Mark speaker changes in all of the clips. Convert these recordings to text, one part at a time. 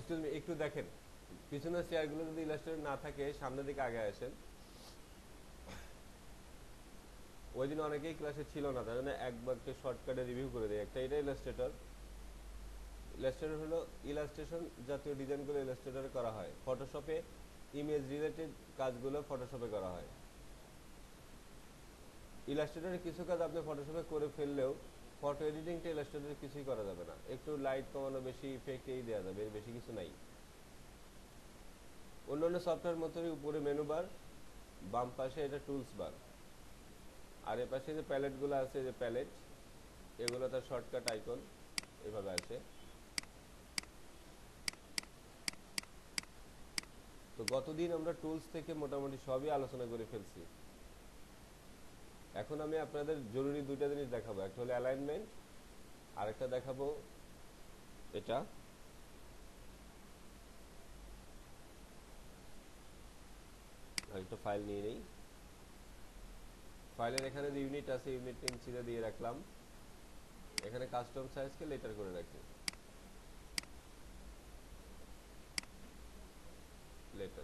Speaker 1: Excuse me, একটু দেখেন পিছনের চেয়ারগুলো যদি ইলাস্ট্রেটর না থাকে সামনের দিকে আগে আসেন। ওই দিন অনেকেই ক্লাসে ছিল না, তার জন্য একবারকে শর্টকাটে রিভিউ করে দেয়। একটা এটা ইলাস্ট্রেটর। ইলাস্ট্রেটর হলো ইলাস্ট্রেশন জাতীয় ডিজাইনগুলো ইলাস্ট্রেটরে করা হয়। ফটোশপে ইমেজ রিলেটেড কাজগুলো ফটোশপে করা হয়। ইলাস্ট্রেটরে কিছু কাজ আপনি ফটোশপে করে ফেললেও ফটো এডিটিংটা ইলাস্ট্রেটরে কিছুই করা যাবে না। একটু লাইট কমানো, বেশি ইফেক্ট এই দেওয়া যাবে, এর বেশি কিছু নাই। অন্যান্য সফটওয়্যার মতোই উপরে মেনু বার, বাম পাশে এটা টুলস বার, আর এ পাশে যে প্যালেটগুলো আছে, যে প্যালেট, এগুলো তার শর্টকাট আইকন এভাবে আসে। তো গতদিন আমরা টুলস থেকে মোটামুটি সবই আলোচনা করে ফেলছি। এখন আমি আপনাদের জরুরি দুইটা জিনিস দেখাবো, একটা হলো অ্যালাইনমেন্ট, আর একটা দেখাবো এটা। আরেকটা ফাইল নিয়ে নেই। ফাইলের এখানে যে ইউনিট আছে, ইউনিট নেম ছিঁড়ে দিয়ে রাখলাম। এখানে কাস্টম সাইজকে লেটার করে রাখি, লেটার।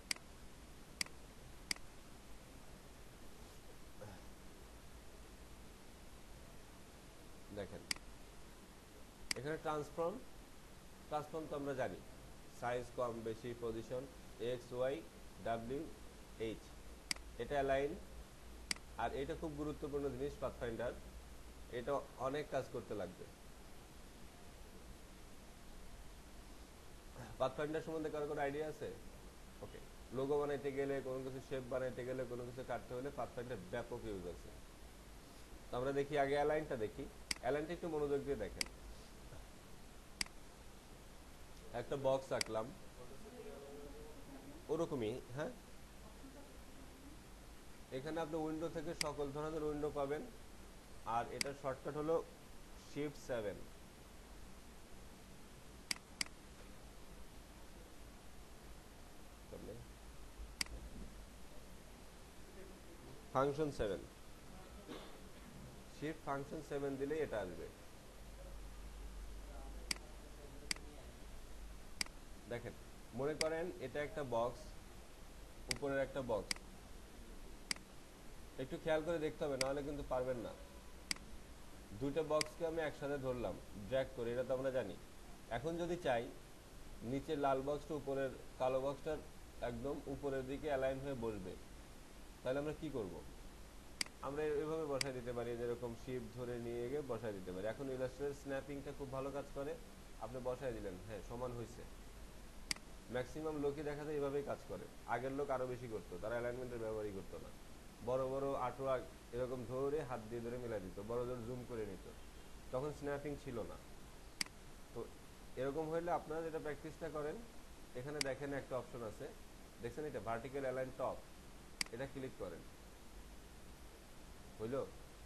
Speaker 1: দেখেন এখানে ট্রান্সফর্ম তো আমরা জানি, সাইজ কম বেশি, position X Y W H, এটা অ্যালাইন। আর এটা খুব গুরুত্বপূর্ণ জিনিস পাথফাইন্ডার, এটা অনেক কাজ করতে লাগবে। পাথফাইন্ডার সম্বন্ধে কারো কোনো আইডিয়া আছে? ওকে, লোগো বানাইতে গেলে, কোনো কিছু শেপ বানাইতে গেলে, কোনো কিছু কাটতে হলে পাথফাইন্ডার ব্যাপক ইউজ আছে। তো আমরা দেখি আগে অ্যালাইনটা দেখি। অ্যালাইনটা একটু মনোযোগ দিয়ে দেখেন। একটা বক্স আঁকলাম ওরকমই, হ্যাঁ। এখানে আপনি উইন্ডো থেকে সকল ধরনের উইন্ডো পাবেন, আর এটার শর্টকাট হলো Shift 7। ফাংশন 7, Shift ফাংশন 7 দিলে এটা আসবে। দেখেন মনে করেন এটা একটা বক্স, উপরের একটা বক্স। একটু খেয়াল করে দেখতে হবে, নাহলে কিন্তু পারবেন না। দুইটা বক্সকে আমি একসাথে ধরলাম, ড্র্যাগ করে, এটা তো আমরা জানি। এখন যদি চাই নিচের লাল বক্সটা উপরের কালো বক্সটার একদম উপরের দিকে অ্যালাইন হয়ে বসবে, তাহলে আমরা কি করব? আমরা এভাবে বসায় দিতে পারি, যেরকম শিফট ধরে নিয়ে গিয়ে বসায় দিতে পারি। এখন ইলাস্ট্রেটর স্ন্যাপিংটা খুব ভালো কাজ করে। আপনি বসায় দিলেন, হ্যাঁ সমান হয়েছে। ম্যাক্সিমাম লোকই দেখা যায় এভাবেই কাজ করে। আগের লোক আরো বেশি করতো, তারা অ্যালাইনমেন্টের ব্যবহারই করতো না। বড় বড় আটোয়া এরকম ধরে হাত দিয়ে ধরে মিলাই দিত, বড় জোর জুম করে নিত, তখন স্ন্যাপিং ছিল না। তো এরকম হইলে আপনারা যেটা প্র্যাকটিসটা করেন, এখানে দেখেন একটা অপশন আছে, দেখছেন এটা ভার্টিক্যাল অ্যালাইন টপ, এটা ক্লিক করেন। হইল?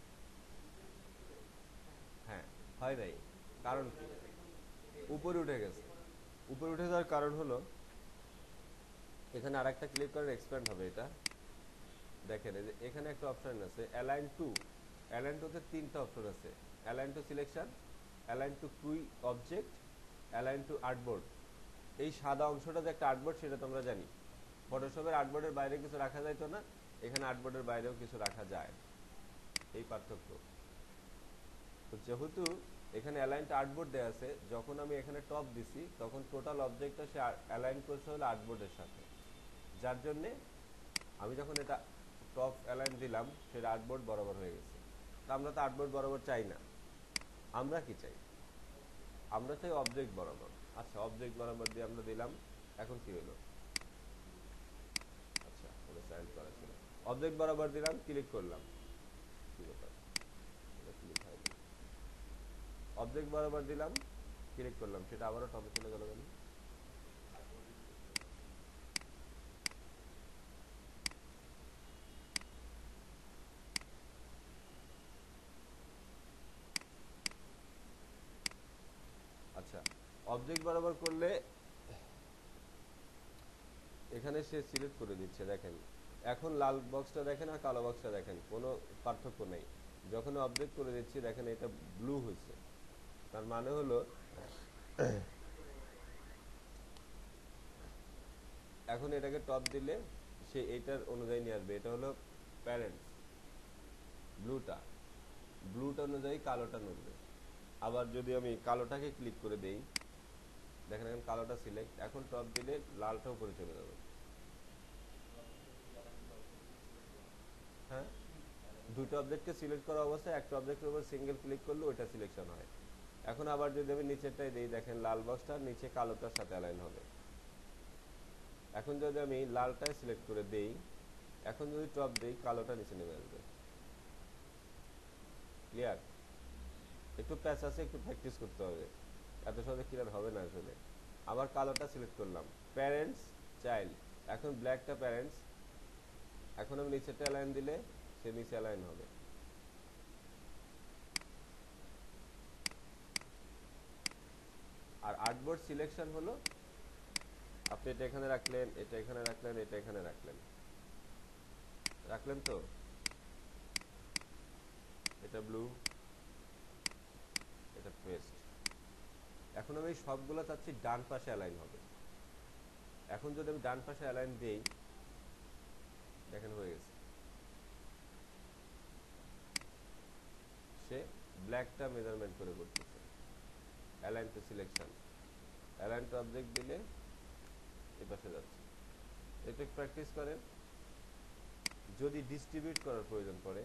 Speaker 1: হ্যাঁ, হয় নাই। কারণ কি? উপরে উঠে গেছে। উপরে উঠে যাওয়ার কারণ হলো এখানে আরেকটা ক্লিক করেন, এক্সপ্যান্ড হবে এটা। দেখেন এই যে এখানে একটা অপশন আছে অ্যালাইন টু। অ্যালাইন টুতে তিনটা অপশন আছে, align to selection, align to key object, align to artboard. এই সাদা অংশটা যে একটা আর্টবোর্ড, সেটা তোমরা জানি। ফটোশপের আর্টবোর্ডের বাইরে কিছু রাখা যাইতো না, এখানে আর্টবোর্ডের বাইরেও কিছু রাখা যায়, এই পার্থক্য। তো যেহেতু এখানে অ্যালাইন টু আর্টবোর্ড দেওয়া আছে, যখন আমি এখানে টপ দিছি তখন টোটাল অবজেক্টটা সে অ্যালাইন করছে হলো আর্টবোর্ডের সাথে, যার জন্যে আমি যখন এটা টপ অ্যালাইন দিলাম সেটা আর্টবোর্ড বরাবর হয়ে গেছে। তা আমরা তো আর্টবোর্ড বরাবর চাই না, আমরা কি চাই? আমরা চাই অবজেক্ট বরাবর। আচ্ছা, অবজেক্ট বরাবর দিয়ে আমরা দিলাম, এখন কি হলো? আচ্ছা, ওটা সাইড করা ছিল। অবজেক্ট বরাবর দিলাম, ক্লিক করলাম, কি ব্যাপার? এটা ক্লিক হয়নি। অবজেক্ট বরাবর দিলাম, ক্লিক করলাম, সেটা আবারও টপে চলে গেল কেন? আচ্ছা, অবজেক্ট বরাবর করলে এখানে সে সিলেক্ট করে দিচ্ছে, দেখেন এখন লাল বক্সটা দেখেন আর কালো বক্সটা দেখেন, কোনো পার্থক্য নেই। যখন অবজেক্ট করে দিচ্ছি দেখেন এটা ব্লু হয়েছে, তার মানে হলো এখন এটাকে টপ দিলে সে এইটার অনুযায়ী নিয়ে আসবে। এটা হলো প্যারেন্টস, ব্লুটা অনুযায়ী কালোটা নড়বে। আবার যদি আমি কালোটাকে ক্লিক করে দেই, দেখেন এখন কালোটা সিলেক্ট, এখন টপ দিলে লালটা উপরে চলে যাবে। হ্যাঁ, দুটো অবজেক্টকে সিলেক্ট করা অবস্থায় একটা অবজেক্টের উপর সিঙ্গেল ক্লিক করলে ওইটা সিলেকশন হয়। এখন আবার যদি আমি নিচেরটাই দিই, দেখেন লাল বক্সটা নিচে কালোটার সাথে অ্যালাইন হবে। এখন যদি আমি লালটাই সিলেক্ট করে দেই, এখন যদি টপ দেই, কালোটা নিচে নেমে আসবে। ক্লিয়ার? একটু প্যাচ আছে, একটু প্র্যাকটিস করতে হবে, এত সহজে ক্লিয়ার হবে না আসলে। আবার কালোটা সিলেক্ট করলাম, প্যারেন্টস, চাইল্ড, এখন ব্ল্যাকটা প্যারেন্টস, এখন আমি নিচেরটা অ্যালাইন দিলে সে নিচে অ্যালাইন হবে। আর আর্টবোর্ড সিলেকশন হলো আপনি এটা এখানে রাখলেন, এটা এখানে রাখলেন, এটা এখানে রাখলেন, রাখলেন তো এটা ব্লু, এটা পেস্ট। এখন আমি সবগুলো চাচ্ছি ডান পাশে অ্যালাইন হবে। এখন যদি আমি ডান পাশে অ্যালাইন দেই, দেখেন হয়ে গেছে। সে ব্ল্যাকটা মেজারমেন্ট করে করতেছে। Align to selection, align to object দিলে এই পাশে যাচ্ছে। একটু প্র্যাকটিস করেন। যদি ডিস্ট্রিবিউট করার প্রয়োজন পড়ে,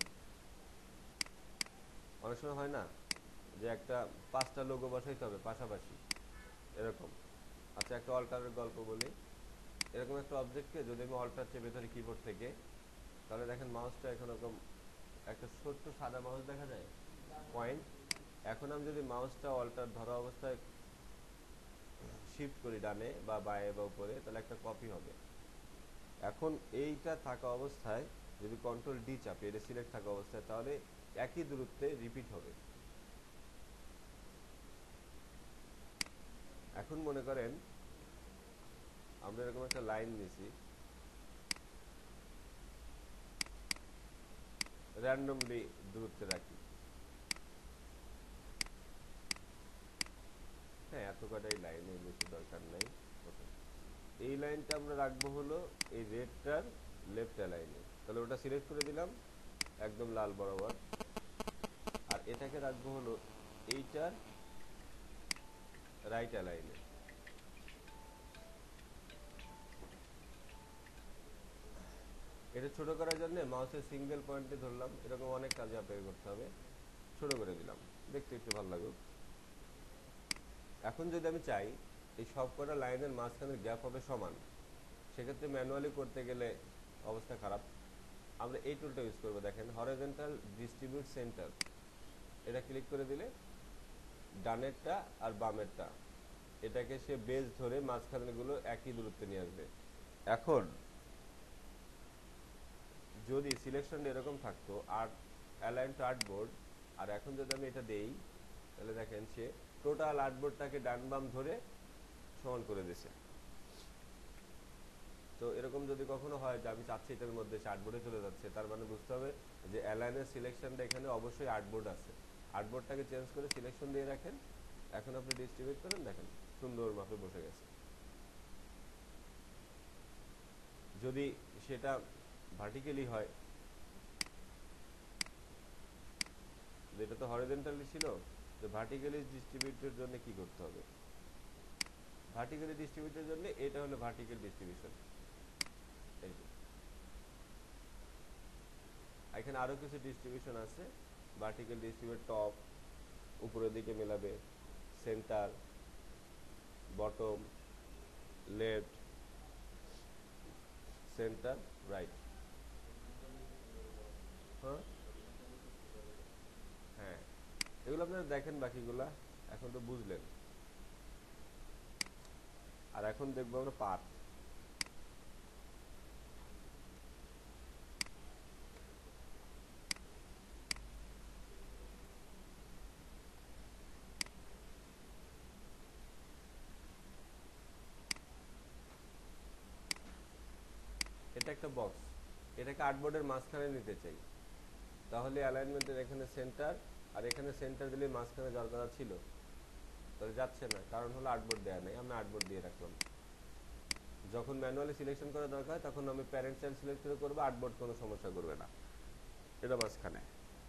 Speaker 1: অনেক সময় হয় না যে একটা 5টা লোগো বসাইতে হবে পাশাপাশি, এরকম। আচ্ছা, একটা অল্টারের গল্প বলি। এরকম একটা অবজেক্টকে যদি আমি অল্টার চেপে ধরি কিবোর্ড থেকে, তাহলে দেখেন মাউসটা এখন এরকম একটা ছোট্ট সাদা মাউস দেখা যায়, পয়েন্ট। এখন আমি যদি মাউসটা অল্টার ধরা অবস্থায় শিফট করি ডানে বা বায়ে বা উপরে, তাহলে একটা কপি হবে। এখন এইটা থাকা অবস্থায় যদি কন্ট্রোল ডি চাপি, এটা সিলেক্ট থাকা অবস্থায়, তাহলে একই দূরত্বে রিপিট হবে। এখন মনে করেন আমরা এরকম একটা লাইন নিছি, র্যান্ডমলি দূরত্বে রাখি। হ্যাঁ, এত কটাই লাইনের বেশি দরকার নাই। এই লাইনটা আমরা রাখবো হলো এই রেডটার লেফট লাইনে, তাহলে ওটা সিলেক্ট করে দিলাম একদম লাল বরাবর। আর এটাকে রাখবো হলো এইটার রাইট লাইনে। এটা ছোট করার জন্য মাউসের সিঙ্গেল পয়েন্টে ধরলাম, এরকম অনেক কাজে আপনাকে করতে হবে। ছোট করে দিলাম, দেখতে একটু ভালো লাগুক। এখন যদি আমি চাই এই সব কটা লাইনের মাঝখানের গ্যাপ হবে সমান, সেক্ষেত্রে ম্যানুয়ালি করতে গেলে অবস্থা খারাপ। আমরা এই টুলটা ইউজ করবো, দেখেন হরিজন্টাল ডিস্ট্রিবিউট সেন্টার, এটা ক্লিক করে দিলে ডানেরটা আর বামেরটা এটাকে সে বেস ধরে মাঝখানের গুলো একই দূরত্বে নিয়ে আসবে। এখন যদি সিলেকশন এরকম থাকতো আর্ট, অ্যালাইন টু আর্টবোর্ড, আর এখন যদি আমি এটা দেই, তাহলে দেখেন সে টোটাল আর্টবোর্ডটাকে ডান বাম ধরে সমান করে দিয়েছে। তো এরকম যদি কখনো হয় যে আমি চাচ্ছি এটার মধ্যে সে আর্টবোর্ডে চলে যাচ্ছে, তার মানে বুঝতে হবে যে অ্যালাইনের সিলেকশনটা এখানে অবশ্যই আর্টবোর্ড আছে। আর্টবোর্ডটাকে চেঞ্জ করে সিলেকশন দিয়ে রাখেন, এখন আপনি ডিস্ট্রিবিউট করেন, দেখেন সুন্দর মাপে বসে গেছে। যদি সেটা ভার্টিক্যালি হয়, যেটা তো হরিজন্টালি ছিল, তো ভার্টিক্যালি ডিস্ট্রিবিউটের জন্য কি করতে হবে? ভার্টিক্যালি ডিস্ট্রিবিউটের জন্য এটা হলো ভার্টিক্যাল ডিস্ট্রিবিউশন। এই যে এখানে আরো কিছু ডিস্ট্রিবিউশন আছে। ভার্টিক্যাল ডিস্ট্রিবিউট, টপ উপরের দিকে মেলাবে, center, bottom, left, center, right. হ্যাঁ হ্যাঁ, এগুলো আপনারা দেখেন বাকিগুলা, এখন তো বুঝলেন। আর এখন দেখবো আমরা পাথ। এটা একটা বক্স, এটাকে আর্টবোর্ডের মাঝখানে নিতে চাই, তাহলে অ্যালাইনমেন্টের এখানে সেন্টার, আর এখানে সেন্টার দিলে মাঝখানে যাওয়ার কথা ছিল, তাহলে যাচ্ছে না, কারণ হলো আর্টবোর্ড দেওয়া নেই, আমরা আর্টবোর্ড দিয়ে রাখলাম। যখন ম্যানুয়ালি সিলেকশন করা দরকার তখন আমি প্যারেন্ট চাইল্ড সিলেক্ট করে করবো, আর্টবোর্ড কোনো সমস্যা করবে না। এটা মাঝখানে।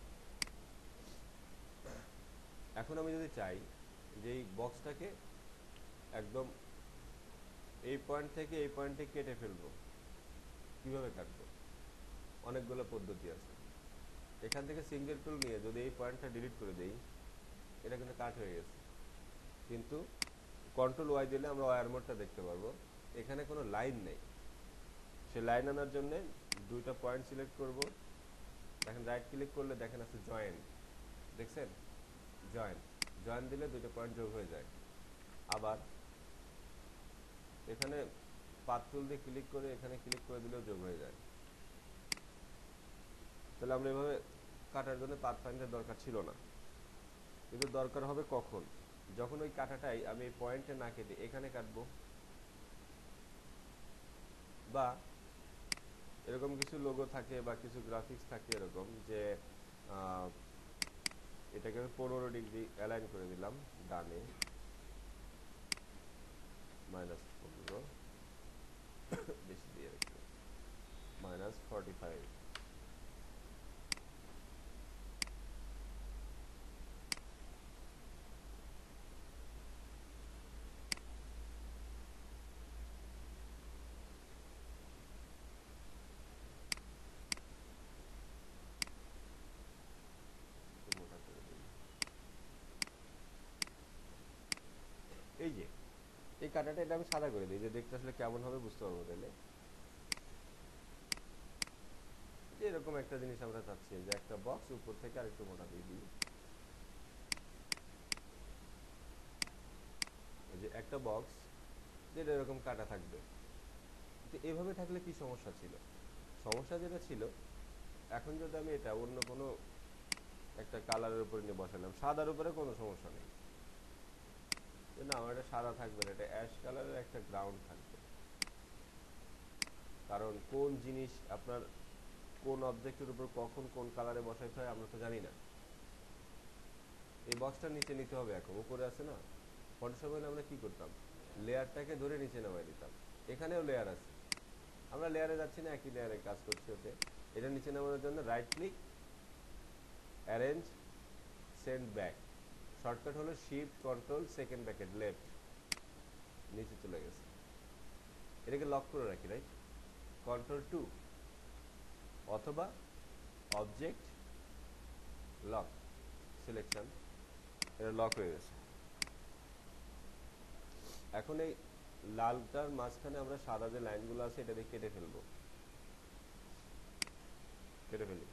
Speaker 1: এখন আমি যদি চাই যে এই বক্সটাকে একদম এই পয়েন্ট থেকে এই পয়েন্টে কেটে ফেলবো, কিভাবে কাটবো? অনেকগুলো পদ্ধতি আছে। এখান থেকে সিঙ্গেল টুল নিয়ে যদি এই পয়েন্টটা ডিলিট করে দেই, এটা কিন্তু কাট হয়ে গেছে। কিন্তু কন্ট্রোল ওয়াই দিলে আমরা ওয়ার মোডটা দেখতে পারবো, এখানে কোনো লাইন নেই। সে লাইন আনার জন্য দুইটা পয়েন্ট সিলেক্ট করব, দেখেন রাইট ক্লিক করলে দেখেন আছে জয়েন, দেখছেন জয়েন, জয়েন দিলে দুইটা পয়েন্ট যোগ হয়ে যায়। আবার এখানে পাথ টুল দিয়ে ক্লিক করে এখানে ক্লিক করে দিলেও যোগ হয়ে যায়। তাহলে আমরা এভাবে কাটার জন্য পাথ ফাইন্ডার দরকার ছিল না, কিন্তু দরকার হবে কখন? যখন ওই কাটাটাই আমি এই পয়েন্টে না কেটে এখানে কাটবো, বা এরকম কিছু লোগো থাকে বা কিছু গ্রাফিক্স থাকে এরকম যে এটাকে 15 ডিগ্রি অ্যালাইন করে দিলাম ডানে, -15 বেশি দিয়ে রাখি, -45। এই যে এই কাটাটা এটা আমি সাদা করে দিই, যে দেখতে আসলে কেমন হবে বুঝতে পারবো। তাহলে যে এরকম একটা জিনিস আমরা চাচ্ছি যে একটা বক্স উপর থেকে আরেকটু মোটা দিয়ে দিই, যে একটা বক্স যেটা এরকম কাটা থাকবে। তো এভাবে থাকলে কি সমস্যা ছিল? সমস্যা যেটা ছিল, এখন যদি আমি এটা অন্য কোনো একটা কালারের উপরে নিয়ে বসালাম, সাদার উপরে কোনো সমস্যা নেই, না আমার এটা সাদা থাকবে না, এটা অ্যাশ কালারের একটা গ্রাউন্ড থাকবে। কারণ কোন জিনিস আপনার কোন অবজেক্টের উপর কখন কোন কালারে বসাইতে হয় আমরা তো জানি না। এই বক্সটার নিচে নিতে হবে, এখন উপরে আছে না, ফটোশপে আমরা কি করতাম, লেয়ারটাকে ধরে নিচে নামাই দিতাম। এখানেও লেয়ার আছে, আমরা লেয়ারে যাচ্ছি না, একই লেয়ারে কাজ করছি। ওকে, এটা নিচে নামানোর জন্য right click, arrange, send back, shortcut হলো shift control second bracket left, নিচে চলে গেছে। এটাকে লক করে রাখি, রাইট, Ctrl+2 অথবা অবজেক্ট লক সিলেকশন, এটা লক হয়ে গেছে। এখন এই লালটার মাঝখানে আমরা সাদা যে লাইনগুলো আছে এটা দিয়ে কেটে ফেলবো, কেটে ফেলি,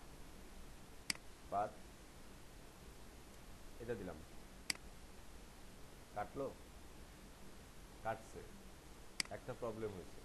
Speaker 1: পাত এটা দিলাম, কাটলো, কাটছে। একটা প্রবলেম হয়েছে,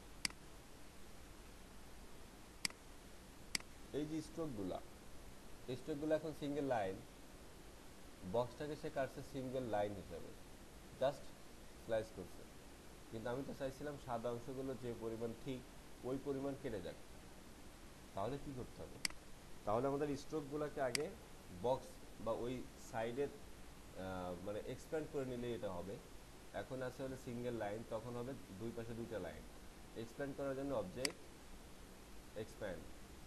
Speaker 1: এই যে স্ট্রোকগুলা, এই স্ট্রোকগুলো এখন সিঙ্গেল লাইন, বক্সটাকে সে কাটছে সিঙ্গেল লাইন হিসাবে, জাস্ট স্লাইস করছে। কিন্তু আমি তো চাইছিলাম সাদা অংশগুলো যে পরিমাণ ঠিক ওই পরিমাণ কেটে যাক। তাহলে কি করতে হবে? তাহলে আমাদের স্ট্রোকগুলোকে আগে বক্স বা ওই সাইডের মানে এক্সপ্যান্ড করে নিলে এটা হবে। এখন আছে হলো সিঙ্গেল লাইন, তখন হবে দুই পাশে দুইটা লাইন। এক্সপ্যান্ড করার জন্য অবজেক্ট এক্সপ্যান্ড,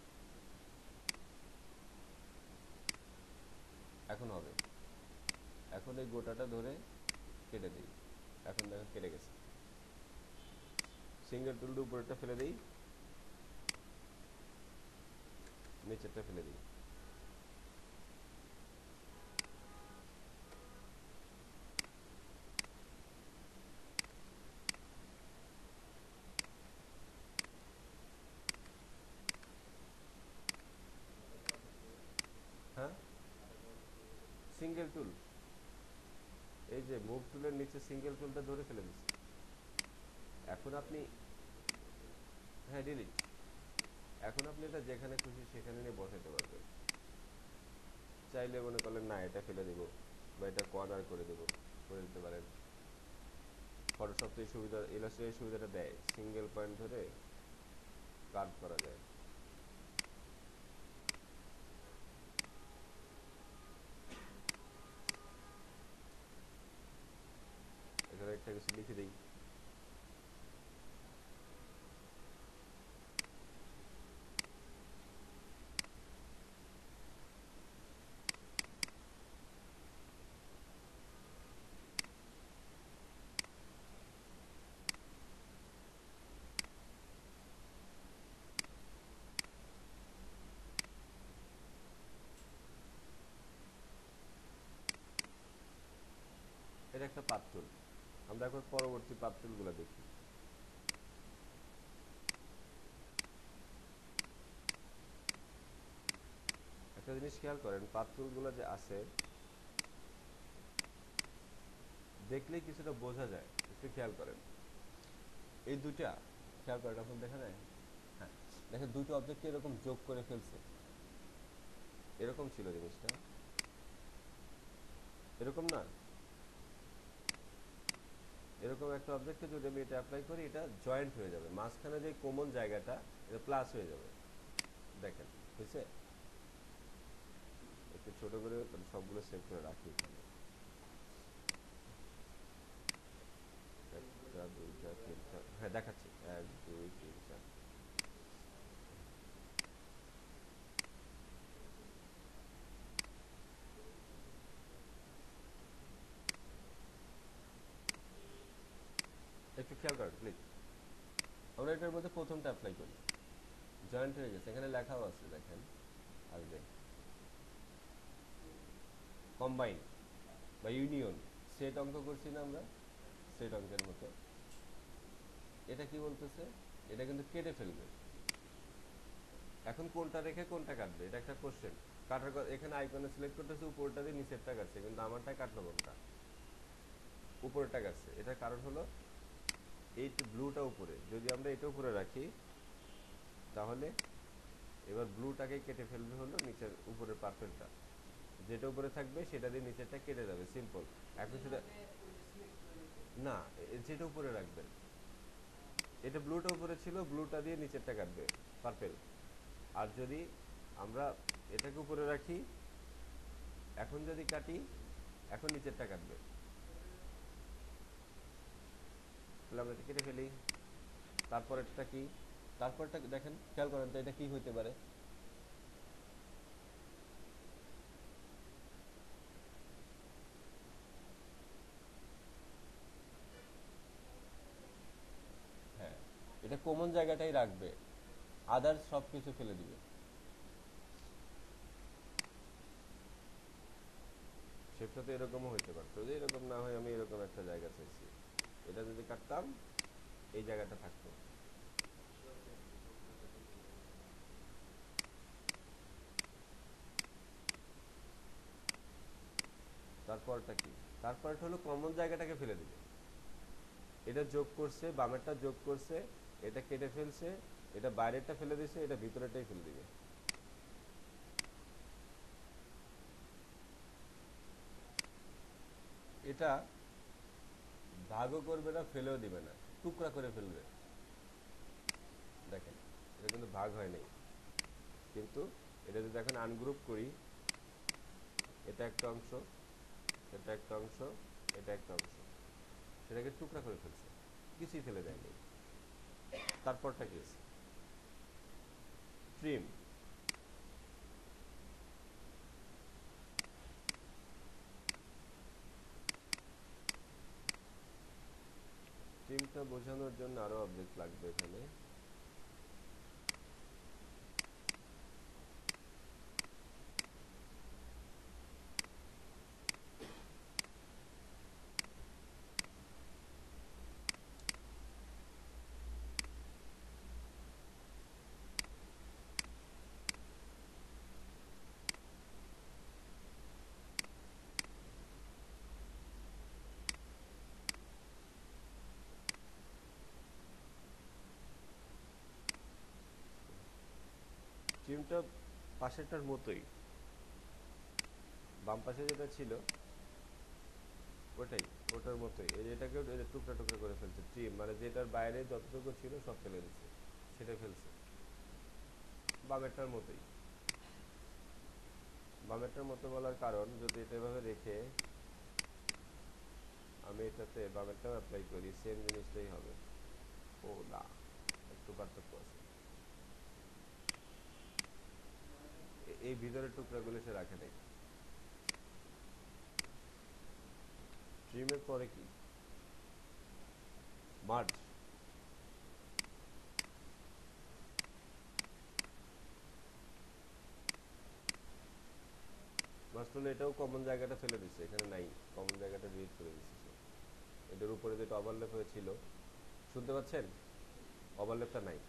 Speaker 1: এখন হবে। এখন এই গোটাটা ধরে কেটে দিই, এখন দেখো কেটে গেছে। সিঙ্গেল টুলটা উপরেরটা ফেলে দিই, নিচেরটা ফেলে দিই। হ্যাঁ, সিঙ্গেল টুল, এই যে মুভ টুলের নিচে সিঙ্গেল টুলটা ধরে ফেলে দিচ্ছি। এখন আপনি, হ্যাঁ ডিলিট, এখন আপনি এটা যেখানে খুশি সেখানে নিয়ে বসাতে পারবেন। চাইলে মনে করলেন না এটা ফেলে দেবো বা এটা কর্নার করে দেবো, করে দিতে পারেন। ফটোশপ তো এই সুবিধা, ইলাস্ট্রেটর এই সুবিধাটা দেয়, সিঙ্গেল পয়েন্ট ধরে কার্ভ করা যায়। এখানে একটা কিছু লিখে দিই, এটা একটা পাথ টুল। আমরা এখন পরবর্তী পাথ টুলগুলো দেখি। একটা জিনিস খেয়াল করেন, পাথ টুলগুলো যে আছে দেখলেই কিছুটা বোঝা যায়, একটু খেয়াল করেন। এই দুইটা খেয়াল করেন, এখন দেখা যায়। হ্যাঁ, দেখেন দুটো অবজেক্ট এরকম যোগ করে ফেলছে, এরকম ছিল জিনিসটা, এরকম না? এরকম একটা অবজেক্টে যদি আমি এটা অ্যাপ্লাই করি, এটা জয়েন্ট হয়ে যাবে, মাঝখানে যে কমন জায়গাটা এটা প্লাস হয়ে যাবে। দেখেন হয়েছে? একটু ছোট করে সবগুলো সেভ করে রাখি এখানে। একটা দুইটা তিনটা, হ্যাঁ দেখাচ্ছি, 1 2 3 4। একটু খেয়াল করেন প্লিজ। আমরা এটার মধ্যে প্রথমটা অ্যাপ্লাই করি, জয়েন্ট হয়ে গেছে, এখানে লেখাও আছে, দেখেন আসবে কম্বাইন বা ইউনিয়ন। সেট অঙ্ক করছি না আমরা, সেট অঙ্কের মতো। এটা কি বলতেছে? এটা কিন্তু কেটে ফেলবে। এখন কোনটা রেখে কোনটা কাটবে, এটা একটা কোশ্চেন। কাটার এখানে আইকনে সিলেক্ট করতেছে, উপরটা দিয়ে নিচেরটা কাটছে, কিন্তু আমারটা কাটলো কোনটা? উপরেরটা কাটছে। এটার কারণ হলো এই ব্লুটা উপরে, যদি আমরা এটা উপরে রাখি তাহলে এবার ব্লুটাকে কেটে ফেলবে হলো নিচের উপরের পার্পেলটা, যেটা উপরে থাকবে সেটা দিয়ে নিচেরটা কেটে যাবে, সিম্পল। এখন সেটা না, যেটা উপরে রাখবেন, এটা ব্লুটা উপরে ছিল, ব্লুটা দিয়ে নিচেরটা কাটবে পার্পেল। আর যদি আমরা এটাকে উপরে রাখি, এখন যদি কাটি, এখন নিচেরটা কাটবে, তাহলে আমরা এটা কেটে ফেলি। তারপরেরটা কি? তারপরটা দেখেন, খেয়াল করেন তো এটা কি হইতে পারে। হ্যাঁ, এটা কমন জায়গাটাই রাখবে, আদার্স সব কিছু ফেলে দিবে। শেপটা তো এরকমও হইতে পারতো, যে এরকম না হয় আমি এরকম একটা জায়গা চাইছি, এটা যদি কাটতাম এই জায়গাটা থাকতো। তারপরটা কি? তারপরটা হলো কমন জায়গাটাকে ফেলে দিবে। এটা যোগ করছে, বামেরটা যোগ করছে, এটা কেটে ফেলছে, এটা বাইরেরটা ফেলে দিছে, এটা ভিতরেরটাই ফেলে দিবে। এটা ভাগও করবে না, ফেলেও দিবে না, টুকরা করে ফেলবে। দেখেন এটা কিন্তু ভাগ হয় নাই, কিন্তু এটা যদি এখন আনগ্রুপ করি, এটা একটা অংশ, এটা একটা অংশ, এটা একটা অংশ, সেটাকে টুকরা করে ফেলছে, কিছুই ফেলে দেয়নি। তারপরটা কি? ট্রিম। ট্রিমটা বোঝানোর জন্য আরো অবজেক্ট লাগবে এখানে। ট্রিমটা পাশেরটার মতোই, বাম পাশে যেটা ছিল ওটাই, ওটার মতোই। এই এটাকেও টুকরা টুকরা করে ফেলছে। ট্রিম মানে যেটার বাইরে যতটুকু ছিল সব ফেলে দিচ্ছে, সেটা ফেলছে। বামেরটার মতোই। বামেরটার মতো বলার কারণ, যদি এটা এভাবে রেখে আমি এটাতে বামেরটাও অ্যাপ্লাই করি, সেম জিনিসটাই হবে। ও না, একটু পার্থক্য আছে। এই ভিতরের টুকরাগুলো সে রাখে নাই। ট্রিমের পরে কি? মার্জ। মার্জ হলো এটাও কমন জায়গাটা ফেলে দিচ্ছে, এখানে নাই, কমন জায়গাটা ডিলিট করে দিচ্ছে। এটার উপরে যেটা ওভারল্যাপ হয়েছিল, শুনতে পাচ্ছেন? ওভারল্যাপটা নাই।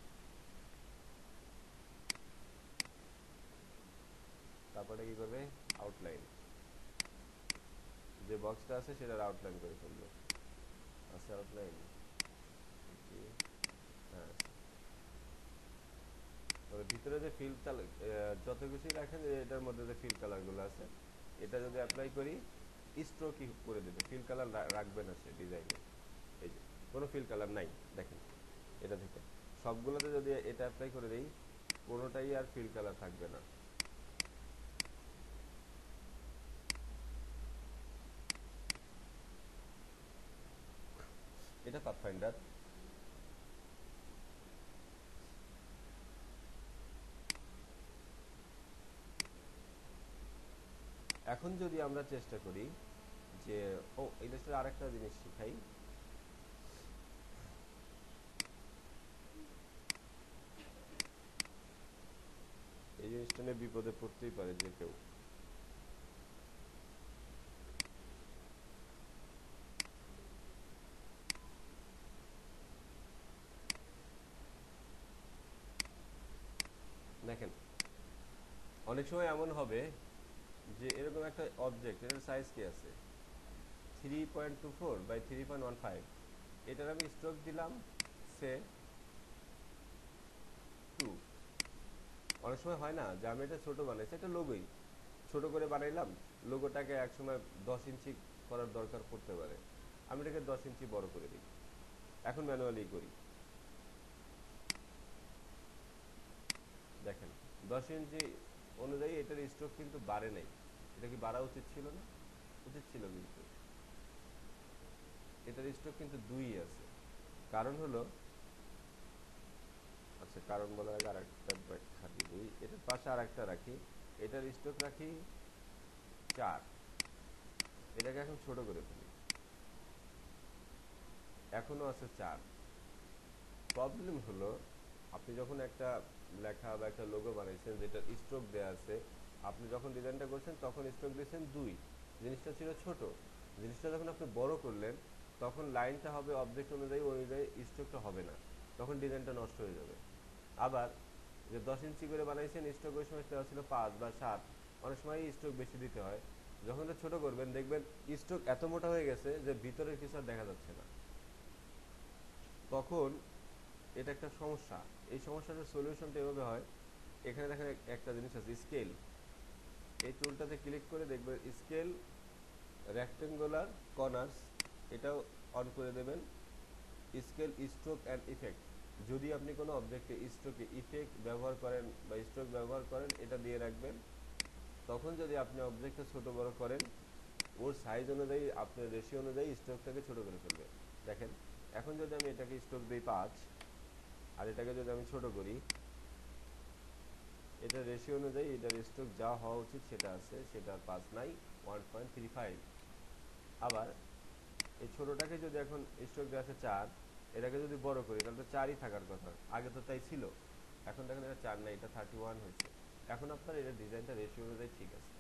Speaker 1: তারপরে কি করবে? আউটলাইন, যে বক্সটা আছে সেটার আউটলাইন করে ফেলবে। আছে আউটলাইন? হ্যাঁ, তবে ভিতরে যে ফিল কালার যত কিছুই রাখেন, এটার মধ্যে যে ফিল কালারগুলো আছে, এটা যদি অ্যাপ্লাই করি স্ট্রোকই করে দেবে, ফিল কালার রাখবে না সে ডিজাইনে। এই যে কোনো ফিল কালার নাই, দেখেন এটা থেকে সবগুলোতে যদি এটা অ্যাপ্লাই করে দেই, কোনোটাই আর ফিল কালার থাকবে না। এটা পাথফাইন্ডার। এখন যদি আমরা চেষ্টা করি যে ইলাস্ট্রেটর আরেকটা জিনিস শিখাই, এই জিনিসটা নিয়ে বিপদে পড়তেই পারে যে কেউ। দেখেন অনেক সময় এমন হবে যে এরকম একটা অবজেক্ট, এটার সাইজ কি আছে 3.24 বাই 3.15, এটার আমি স্ট্রোক দিলাম সে 2। অনেক সময় হয় না যে আমি এটা ছোট বানাইছি, এটা লোগোই ছোট করে বানাইলাম, লোগোটাকে একসময় 10 ইঞ্চি করার দরকার পড়তে পারে, আমি এটাকে 10 ইঞ্চি বড় করে দিই, এখন ম্যানুয়ালি করি। দেখেন 10 ইঞ্চি অনুযায়ী এটার স্ট্রোক কিন্তু বাড়ে নাই। এটা কি বাড়া উচিত ছিল না? উচিত ছিল, কিন্তু এটার স্ট্রোক কিন্তু 2 আছে। কারণ হলো, আচ্ছা কারণ বলার আগে আরেকটা ব্যাখ্যা দিই, এটার পাশে আরেকটা রাখি, এটার স্ট্রোক রাখি 4, এটাকে এখন ছোট করে ফেলি, এখনো আছে 4। প্রবলেম হলো আপনি যখন একটা লেখা বা একটা লোগো বানাইছেন যেটা স্ট্রোক দেয়া আছে, আপনি যখন ডিজাইনটা করছেন তখন স্ট্রোক দিয়েছেন 2, জিনিসটা ছিল ছোট, জিনিসটা যখন আপনি বড় করলেন তখন লাইনটা হবে অবজেক্ট অনুযায়ী, অনুযায়ী স্ট্রোকটা হবে না, তখন ডিজাইনটা নষ্ট হয়ে যাবে। আবার যে 10 ইঞ্চি করে বানাইছেন, স্ট্রোক ওই সময় দেওয়া ছিল 5 বা 7, অনেক সময় স্ট্রোক বেশি দিতে হয়, যখন এটা ছোট করবেন দেখবেন স্ট্রোক এত মোটা হয়ে গেছে যে ভিতরের কিছু আর দেখা যাচ্ছে না, তখন এটা একটা সমস্যা। এই সমস্যাটার সলিউশনটা এভাবে হয়, এখানে দেখেন একটা জিনিস আছে স্কেল, এই টুলটাতে ক্লিক করে দেখবেন স্কেল রেক্টেঙ্গুলার কর্নার্স, এটাও অন করে দেবেন। স্কেল স্ট্রোক অ্যান্ড ইফেক্ট, যদি আপনি কোনো অবজেক্টে স্ট্রোকে ইফেক্ট ব্যবহার করেন বা স্ট্রোক ব্যবহার করেন, এটা দিয়ে রাখবেন। তখন যদি আপনি অবজেক্টটা ছোট বড় করেন, ওর সাইজ অনুযায়ী আপনার রেশিও অনুযায়ী স্ট্রোকটাকে ছোট করে ফেলবে। দেখেন এখন যদি আমি এটাকে স্ট্রোক দিই 5, আর এটাকে যদি আমি ছোট করি, এটা রেশিও অনুযায়ী এটার স্ট্রোক যা হওয়া উচিত সেটা আছে, সেটা 5 নাই, 1.35। আবার এই ছোটটাকে যদি এখন স্ট্রোক দেওয়া আছে 4, এটাকে যদি বড় করি তাহলে তো 4ই থাকার কথা, আগে তো তাই ছিল, এখন দেখেন এটা 4 নাই, এটা 31 হয়েছে। এখন আপনার এটা ডিজাইনটা রেশিও অনুযায়ী ঠিক আছে।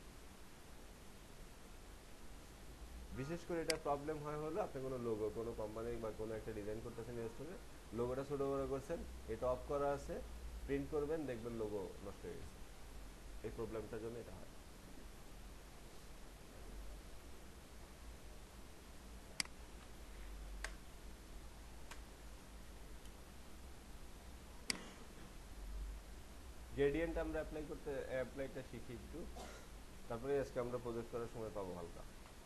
Speaker 1: বিশেষ করে এটা প্রবলেম হয় হলো আপনি কোনো লোগো, কোনো কোম্পানি বা কোনো একটা ডিজাইন করতেছেন ইলাস্ট্রেটরে, লোগোটা ছোট বড় করছেন, এটা অফ করা আছে, প্রিন্ট করবেন দেখবেন লোগো নষ্ট হয়ে গেছে, এই প্রবলেমটার জন্য এটা হয়। গ্রেডিয়েন্ট আমরা অ্যাপ্লাইটা শিখি একটু, তারপরে আজকে আমরা প্রজেক্ট করার সময় পাবো হালকা।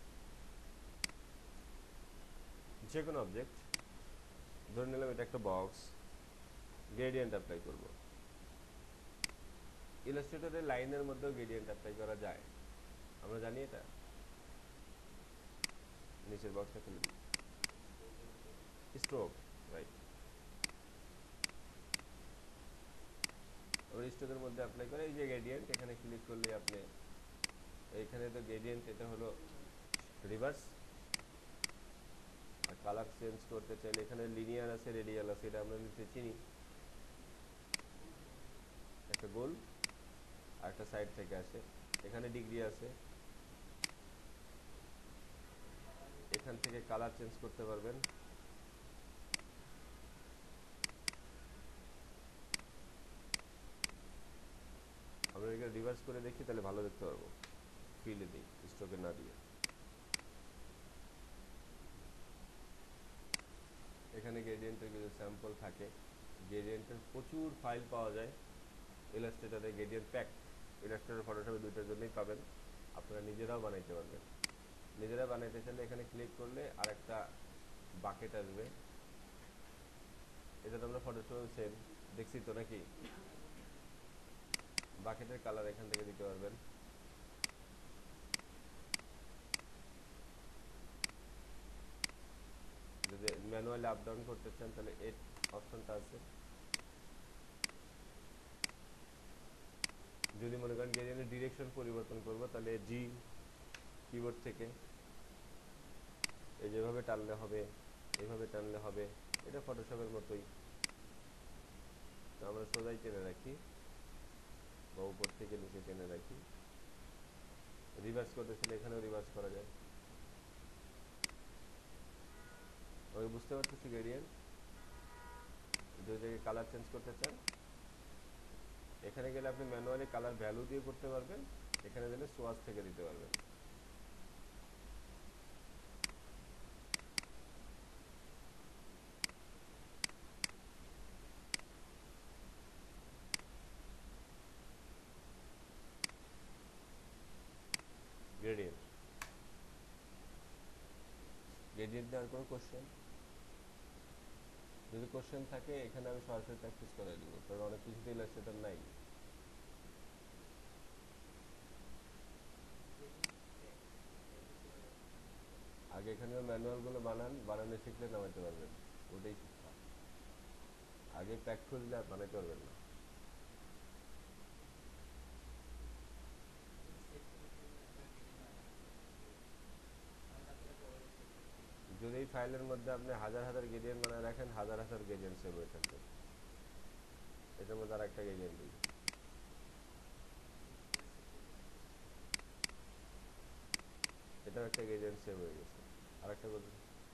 Speaker 1: যে কোনো অবজেক্ট ধরে নিলাম এটা একটা বক্স, গ্রেডিয়েন্ট অ্যাপ্লাই করব। ইলাস্ট্রেটরের লাইনের মধ্যেও গ্রেডিয়েন্ট অ্যাপ্লাই করা যায়, আমরা জানি এটা। নিচের বক্সটা খুলে দিই, স্ট্রোক, রাইট। আবার স্ট্রোকের মধ্যে অ্যাপ্লাই করে এই যে গ্রেডিয়েন্ট, এখানে ক্লিক করলে আপনি, এইখানে তো গ্রেডিয়েন্ট, এটা হলো রিভার্স। আর কালার চেঞ্জ করতে চাইলে এখানে লিনিয়ার আছে, রেডিয়াল আছে, এটা আমরা নিচে চিনি, একটা গোল আর একটা সাইড থেকে আসে, এখানে ডিগ্রি আছে, এখান থেকে কালার চেঞ্জ করতে পারবেন। আমরা এখানে রিভার্স করে দেখি, তাহলে ভালো দেখতে পারবো। ফিলে দিই, স্ট্রোকে না দিয়ে। এখানে গ্রেডিয়েন্টের কিছু স্যাম্পল থাকে। গ্রেডিয়েন্টের প্রচুর ফাইল পাওয়া যায় ইলাস্ট্রেটরে। গ্রেডিয়েন্ট প্যাক ইলাস্ট্রেটর, ফটোশপে দুইটার জন্যই পাবেন। আপনারা নিজেরাও বানাইতে পারবেন। নিজেরা বানাইতে চাইলে এখানে ক্লিক করলে আর একটা বাকেট আসবে। এটা তো আমরা ফটোশপে সেম দেখছি তো নাকি? বাকেটের কালার এখান থেকে দিতে পারবেন। যদি ম্যানুয়ালি আপ ডাউন করতে চান তাহলে এই অপশনটা আছে। যদি মনে করেন গ্রেডিয়েন্টের ডিরেকশন পরিবর্তন করব, তাহলে জি কিবোর্ড থেকে এই যেভাবে টানলে হবে, এইভাবে টানলে হবে। এটা ফটোশপের মতোই। তো আমরা সোজাই টেনে রাখি বা উপর থেকে নিচে টেনে রাখি। রিভার্স করতে চাইলে এখানেও রিভার্স করা যায়। ওই বুঝতে পারতেছি গ্রেডিয়েন্ট। যদি কালার চেঞ্জ করতে চান, এখানে গেলে আপনি ম্যানুয়ালি কালার ভ্যালু দিয়ে করতে পারবেন। এখানে গেলে সোয়াচ থেকে দিতে পারবেন। গ্রেডিয়েন্ট গ্রেডিয়েন্ট দেওয়ার কোনো কোশ্চেন? যদি কোশ্চেন থাকে এখানে আমি সরাসরি প্র্যাকটিস করে দিব, কারণ অনেক কিছুতে ইলাস্ট্রেটর নাই। আগে এখানে ম্যানুয়ালগুলো বানানো শিখলে নামাইতে পারবেন। ওটাই শিক্ষা। আগে প্যাক খুললে আর বানাইতে পারবেন না। যদি এই ফাইলের মধ্যে আপনি হাজার হাজার গ্রেডিয়েন্ট বানায় রাখেন, হাজার হাজার গ্রেডিয়েন্ট সেভ হয়ে থাকবে। এটার মধ্যে আর একটা গ্রেডিয়েন্ট দিই। এটাও একটা গ্রেডিয়েন্ট সেভ হয়ে গেছে। আর একটা কথা,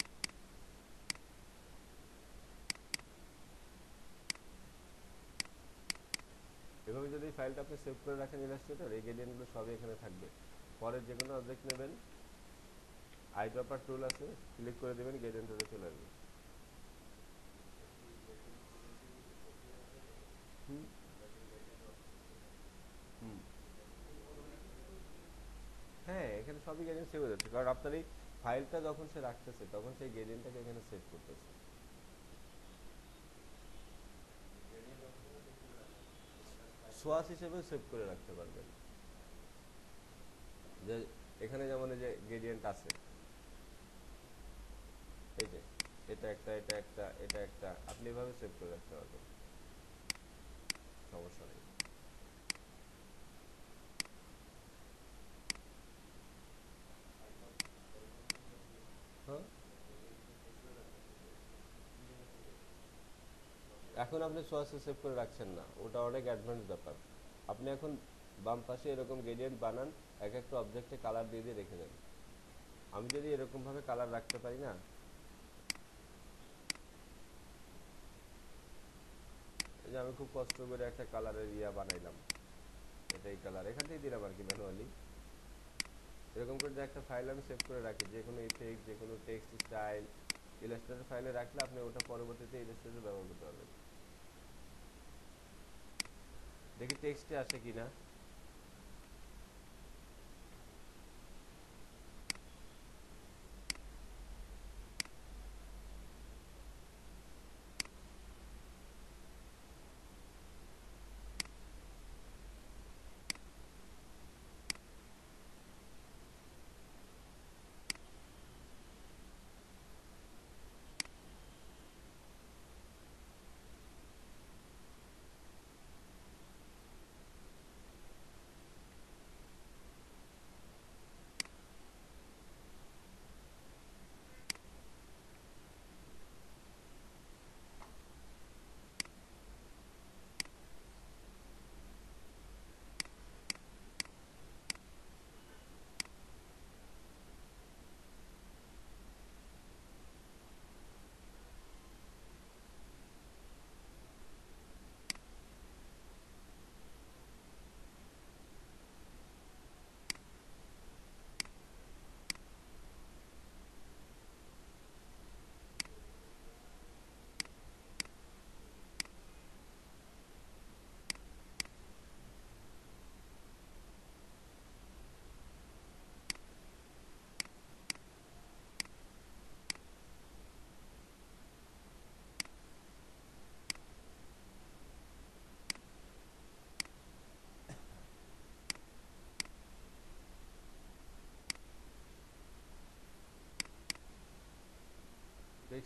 Speaker 1: এভাবে যদি ফাইলটা আপনি সেভ করে রাখেন ইলাস্ট্রেটর, এই গ্রেডিয়েন্টগুলো সবই এখানে থাকবে। পরে যে কোনো অবজেক্ট নেবেন, আইড্রপার টুল আছে, ক্লিক করে দেবেন, গ্রেডিয়েন্টে চলে আসবে। হুম হুম হ্যাঁ, এখানে সবই গ্রেডিয়েন্ট সেভ হয়ে যাচ্ছে, কারণ আপনার এই ফাইলটা যখন সে রাখতেছে তখন সেই গ্রেডিয়েন্টটাকে এখানে সেভ করতেছে। সোয়াস হিসেবে সেভ করে রাখতে পারবেন। যে এখানে যেমন এই যে গ্রেডিয়েন্ট আছে, এই যে এটা একটা, এটা একটা, এটা একটা, আপনি এভাবে সেভ করে রাখতে পারবেন, সমস্যা নেই। হ্যাঁ, এখন আপনি সোয়াসে সেভ করে রাখছেন না, ওটা অনেক অ্যাডভান্স ব্যাপার। আপনি এখন বাম পাশে এরকম গ্রেডিয়েন্ট বানান, এক একটা অবজেক্টে কালার দিয়ে দিয়ে রেখে দেন। আমি যদি এরকম ভাবে কালার রাখতে পারি না, এই যে আমি খুব কষ্ট করে একটা কালারের ইয়া বানাইলাম, এটাই কালার এখান থেকে দিলাম আর কি ম্যানুয়ালি। এরকম করে যে একটা ফাইল আমি সেভ করে রাখি, যে কোনো ইফেক্ট, যে কোনো টেক্সট স্টাইল, ইলাস্ট্রেটর ফাইলে রাখলে আপনি ওটা পরবর্তীতে ইলাস্ট্রেটর ব্যবহার করতে পারবেন। দেখি টেক্সটে আসে কিনা।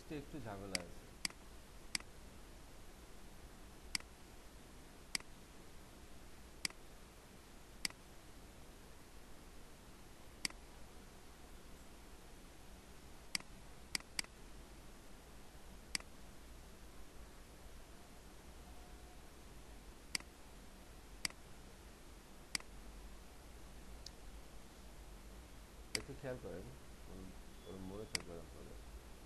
Speaker 1: টেক্সটে একটু ঝামেলা আছে। একটু খেয়াল করেন, ওর মনে থাকবে আপনাদের।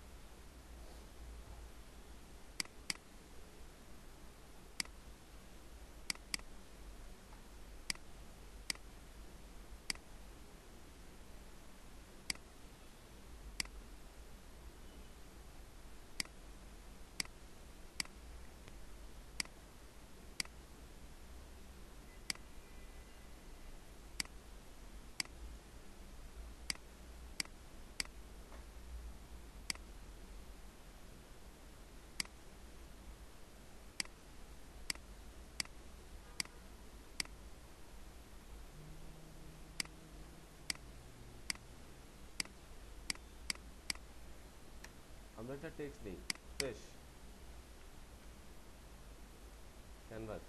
Speaker 1: আমরা একটা টেক্সট নিই, ফ্রেশ ক্যানভাস,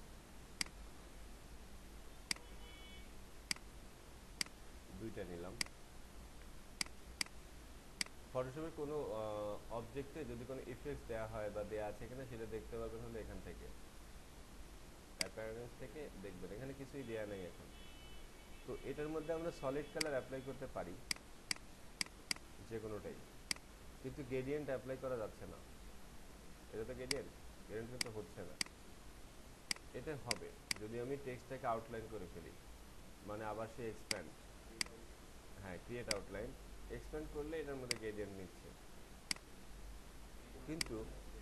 Speaker 1: দুইটা নিলাম। ফটোশপের কোনো অবজেক্টে যদি কোনো ইফেক্টস দেওয়া হয় বা দেওয়া আছে কিনা সেটা দেখতে পারবেন হলো এখান থেকে, অ্যাপিয়ারেন্স থেকে দেখবেন এখানে কিছুই দেওয়া নেই এখন। তো এটার মধ্যে আমরা সলিড কালার অ্যাপ্লাই করতে পারি যে কোনোটাই, কিন্তু গ্রেডিয়েন্ট অ্যাপ্লাই করা যাচ্ছে না। এটা তো গ্রেডিয়েন্ট, গ্রেডিয়েন্ট কিন্তু হচ্ছে না। এটা হবে যদি আমি টেক্সটটাকে আউটলাইন করে ফেলি, মানে আবার সে এক্সপ্যান্ড, হ্যাঁ ক্রিয়েট আউটলাইন, এক্সপ্যান্ড করলে এটার মধ্যে গ্রেডিয়েন্ট নিচ্ছে, কিন্তু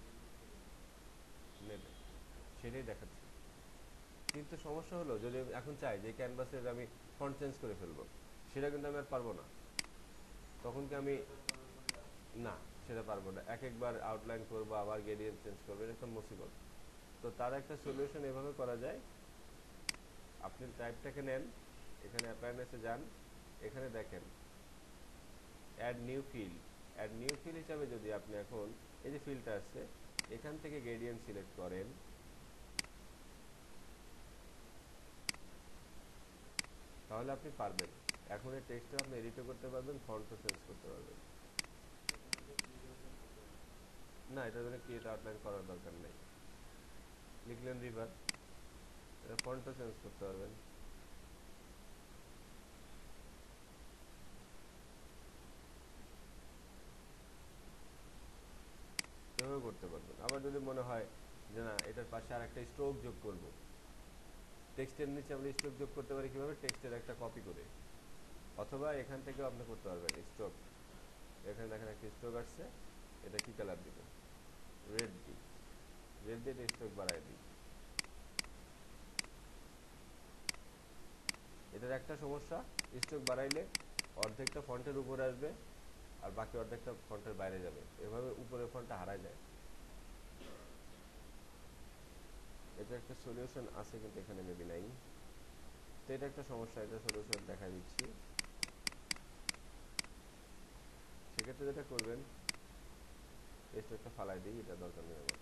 Speaker 1: নেবে, সেটাই দেখাচ্ছে। কিন্তু সমস্যা হলো যদি এখন চাই যে ক্যানভাসের আমি ফন্ট চেঞ্জ করে ফেলবো, সেটা কিন্তু আমি আর পারবো না। তখন কি আমি, না সেটা পারবো না, এক একবার আউটলাইন করবো আবার গ্রেডিয়েন্ট চেঞ্জ করবো, এটা একটা মুসিবত। তো তার একটা সলিউশন এভাবে করা যায়, আপনি টাইপটাকে নেন, এখানে অ্যাপিয়ারেন্সে যান, এখানে দেখেন add new fill, add new fill হিসাবে যদি আপনি এখন এই যে ফিলটা আসছে এখান থেকে গ্রেডিয়েন্ট সিলেক্ট করেন, তাহলে আপনি পারবেন। এখন এই টেক্সটটা আপনি এডিটও করতে পারবেন, ফন্টও চেঞ্জ করতে পারবেন। না, এটা জন্য ক্রিয়েট আউটলাইন করার দরকার নেই। লিখলেন রিভার, এটা ফন্টও চেঞ্জ করতে পারবেন। এভাবে করতে পারবেন। আবার যদি মনে হয় যে না এটার পাশে আর একটা স্ট্রোক যোগ করব, টেক্সটের নিচে আমরা স্ট্রোক যোগ করতে পারি কিভাবে, টেক্সটের একটা কপি করে, অথবা এখান থেকেও আপনি করতে পারবেন স্ট্রোক। এখানে দেখেন একটা স্ট্রোক আসছে, এটা কি কালার দিবেন, রেড দিই, রেড দিয়ে স্ট্রোক বাড়াই দিই। এটার একটা সমস্যা, স্ট্রোক বাড়াইলে অর্ধেকটা ফন্টের উপরে আসবে আর বাকি অর্ধেকটা ফন্টের বাইরে যাবে, এভাবে উপরের ফন্টটা হারায় যায়। এটা একটা সলিউশন আছে কিন্তু এখানে মেবি নাই। তো এটা একটা সমস্যা, এটা সলিউশন দেখা দিচ্ছি। সেক্ষেত্রে যেটা করবেন, স্ট্রোকটা ফালাই দিই, এটা দরকার নেই আমার।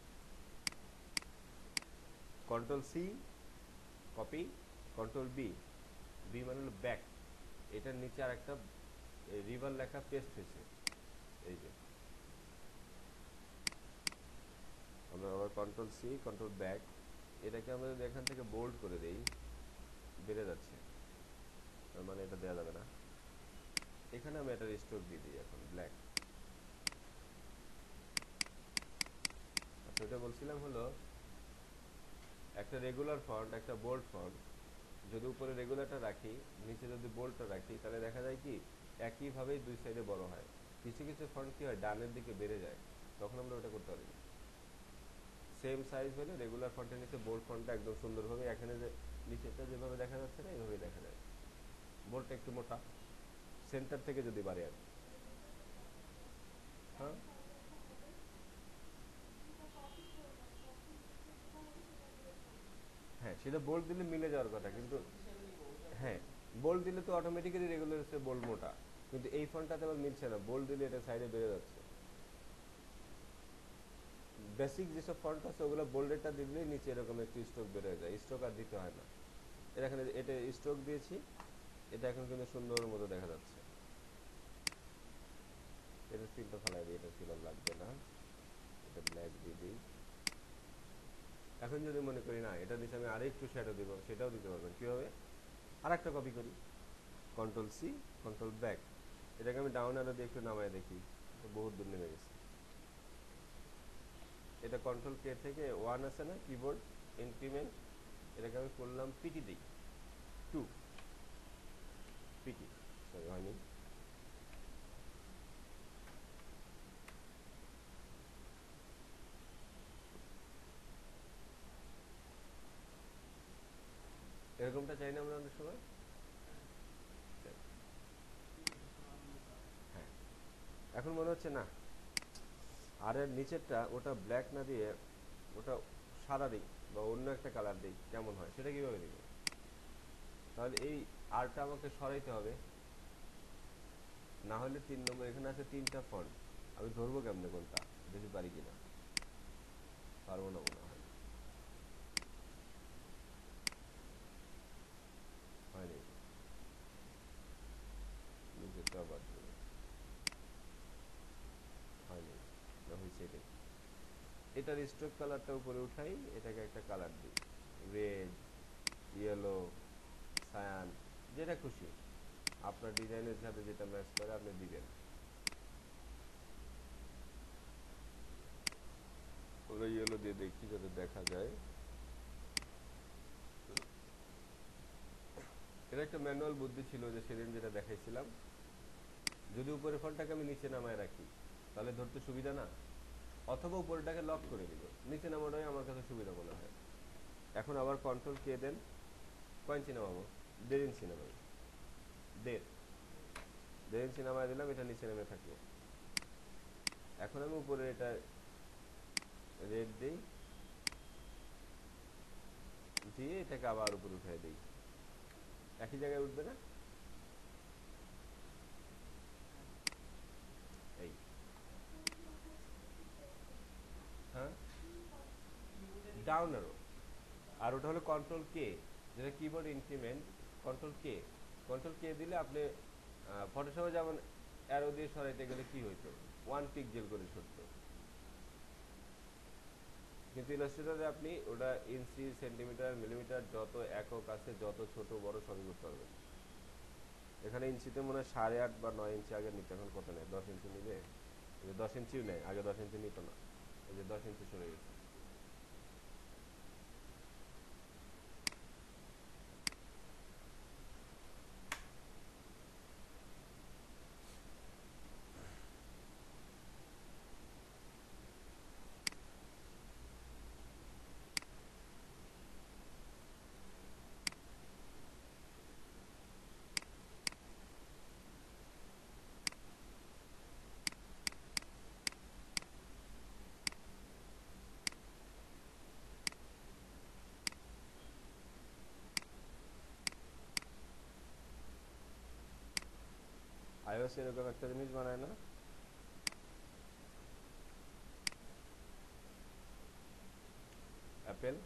Speaker 1: Control C copy, control B, B মানে হলো ব্যাক, এটার নিচে আর একটা রিভার লেখা পেস্ট হয়েছে, এই যে আমরা আবার কন্ট্রোল সি কন্ট্রোল ব্যাক, এটাকে আমরা যদি এখান থেকে বোল্ড করে দেই, বেড়ে যাচ্ছে, তার মানে এটা দেওয়া যাবে না। এখানে আমি এটা স্ট্রোক দিয়ে দিই এখন ব্ল্যাক। আচ্ছা, এটা বলছিলাম হলো একটা রেগুলার ফন্ট, একটা বোল্ড ফন্ট, যদি উপরে রেগুলারটা রাখি নিচে যদি বোল্ডটা রাখি, তাহলে দেখা যায় কি একইভাবেই দুই সাইডে বড় হয়। কিছু কিছু ফন্ট কি হয় ডানের দিকে বেড়ে যায়, তখন আমরা ওটা করতে পারি না। সেম সাইজ হলে রেগুলার ফন্টের নিচে বোল্ড ফন্টটা একদম সুন্দরভাবে, এখানে যে নিচেটা যেভাবে দেখা যাচ্ছে না এইভাবেই দেখা যায়। বোল্ডটা একটু মোটা, সেন্টার থেকে যদি বাড়ে আর, হ্যাঁ হ্যাঁ সেটা বোল্ড দিলে মিলে যাওয়ার কথা, কিন্তু হ্যাঁ বোল্ড দিলে তো অটোমেটিক্যালি রেগুলার হচ্ছে বোল্ড মোটা, কিন্তু এই ফন্টটাতে আবার মিলছে না, বোল্ড দিলে এটা সাইডে বেড়ে যাচ্ছে। বেসিক যেসব ফন্ট আছে ওগুলো বোল্ডেরটা দিলেই নিচে এরকম একটু স্ট্রোক বের হয়ে যায়, স্ট্রোক আর দিতে হয় না। এখানে এটা স্ট্রোক দিয়েছি, এটা এখন কিন্তু সুন্দর মতো দেখা যাচ্ছে। এটা ফিলটা ফেলাই দিই, এটা ফিল আর লাগবে না, এটা ব্ল্যাক দিয়ে দিই। এখন যদি মনে করি না এটা নিচে আমি আরেকটু শ্যাডো দিব, সেটাও দিতে পারবেন। কীভাবে? আর একটা কপি করি, কন্ট্রোল সি, কন্ট্রোল ব্যাক, এটাকে আমি ডাউন অ্যারো দিয়ে একটু নামায় দেখি, বহুত দূর নেমে গেছে। এটা কন্ট্রোল কে থেকে 1 আছে না কিবোর্ড ইনক্রিমেন্ট, এটাকে আমি করলাম পিটি দিই 2, পিটি, সরি হয়নি। এরকমটা চাই না আমরা অনেক সময়। হ্যাঁ, এখন মনে হচ্ছে না আর এর নিচেরটা ওটা ব্ল্যাক না দিয়ে ওটা সাদা দিই বা অন্য একটা কালার দিই, কেমন হয় সেটা কিভাবে দিব? তাহলে এই আরটা আমাকে সরাইতে হবে, না হলে 3 নম্বর এখানে আছে 3টা ফন্ট, আমি ধরবো কেমনে কোনটা, দেখি পারি কিনা, পারবো না মনে হয়, হয়নি। নিচেরটা বাদ দেবো, হয়নি, না হয়েছে এটাই। এটার স্ট্রোক কালারটা উপরে উঠাই, এটাকে একটা কালার দিই, রেড, ইয়েলো, সায়ান, যেটা খুশি আপনার ডিজাইনের সাথে যেটা ম্যাচ করে আপনি দিবেন। ওরা ইয়েলো দিয়ে দেখি যাতে দেখা যায়। এটা একটা ম্যানুয়াল বুদ্ধি ছিল যে সেদিন যেটা দেখাইছিলাম, যদি উপরের ফন্টটাকে আমি নিচে নামায় রাখি তাহলে ধরতে সুবিধা না, অথবা উপরেরটাকে লক করে দিব, নিচে নামাটাই আমার কাছে সুবিধা মনে হয়। এখন আবার কন্ট্রোল কে দেন, কয় ইঞ্চি নামাবো? 1.5 ইঞ্চি নামাই, 1.5 ইঞ্চি নামায় দিলাম, এটা নিচে নেমে থাকলো। এখন আমি উপরে এটা রেড দিই, দিয়ে এটাকে আবার উপরে উঠাই দিই, একই জায়গায় উঠবে না? এই, হ্যাঁ, ডাউন অ্যারো, আর ওটা হলো কন্ট্রোল কে, যেটা keyboard increment, control K. Control K দিলে আপনি ফটোশপে যেমন অ্যারো দিয়ে সরাইতে গেলে কি হইতো, 1 পিক্সেল করে সরতো, কিন্তু ইলাস্ট্রেটরে আপনি ওটা ইঞ্চি, সেন্টিমিটার, মিলিমিটার, যত একক আছে যত ছোট বড় সবই করতে পারবেন। এখানে ইঞ্চিতে মনে হয় 8.5 বা 9 ইঞ্চি আগে নিতে, এখন কত নেয়, 10 ইঞ্চি নিবে। 10 ইঞ্চিও নেয়, আগে 10 ইঞ্চি নিত না, এই যে 10 ইঞ্চি সরে গেছে। iOS এরকম একটা জিনিস বানায় না, অ্যাপেল,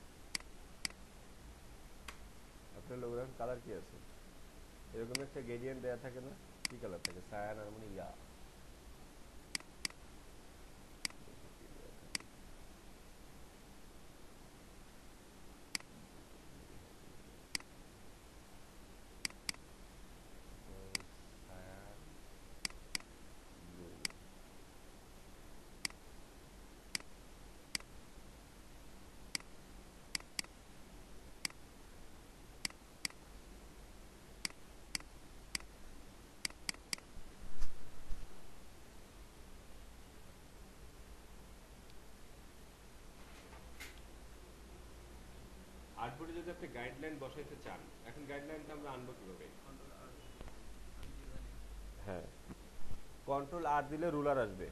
Speaker 1: অ্যাপেল লোগোর কালার কি আছে, এরকম একটা গ্রেডিয়েন্ট দেয়া থাকে না, কি কালার থাকে, সায়ান আর মানে ইয়া, সায়ান ব্লু। আর্টবোর্ডে যদি আপনি গাইডলাইন বসাইতে চান, এখন গাইডলাইনটা আমরা আনবো কিভাবে? হ্যাঁ, কন্ট্রোল আর দিলে রুলার আসবে,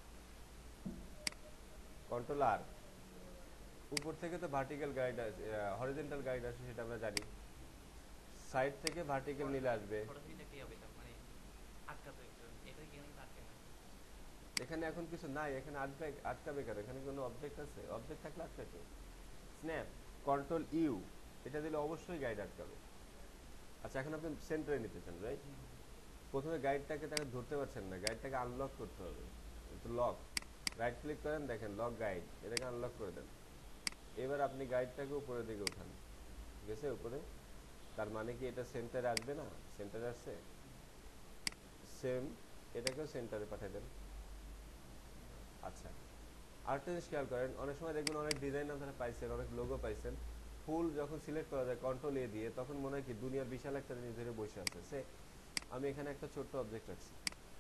Speaker 1: কন্ট্রোল আর, উপর থেকে তো ভার্টিক্যাল গাইড আসে, হরিজন্টাল গাইড আসে, সেটা আমরা জানি, সাইড থেকে ভার্টিক্যাল নিলে আসবে। এখানে এখন কিছু নাই, এখানে আটকাবে কেন? এখানে কোনো অবজেক্ট আছে? অবজেক্ট থাকলে আটকাবে। স্ন্যাপ, কন্ট্রোল ইউ, এটা দিলে অবশ্যই গাইড আটকাবে। আচ্ছা, এখন আপনি সেন্টারে নিতে চান, রাইট? প্রথমে গাইডটাকে তাকে ধরতে পারছেন না, গাইডটাকে আনলক করতে হবে। তো লক, রাইট ক্লিক করেন, দেখেন লক গাইড, এটাকে আনলক করে দেন। এবার আপনি গাইডটাকে উপরের দিকে উঠান, গেছে উপরে? তার মানে কি এটা সেন্টারে আসবে না? সেন্টারে আসছে। সেম, এটাকেও সেন্টারে পাঠিয়ে দেন। আচ্ছা, আরেকটা জিনিস খেয়াল করেন, অনেক সময় দেখবেন অনেক ডিজাইন আপনারা পাইছেন, অনেক লোগো পাইছেন, ফুল যখন সিলেক্ট করা যায় কন্ট্রোল এ দিয়ে, তখন মনে হয় কি দুনিয়ার বিশাল একটা জিনিস ধরে বসে আছে। সে আমি এখানে একটা ছোট্ট অবজেক্ট রাখছি,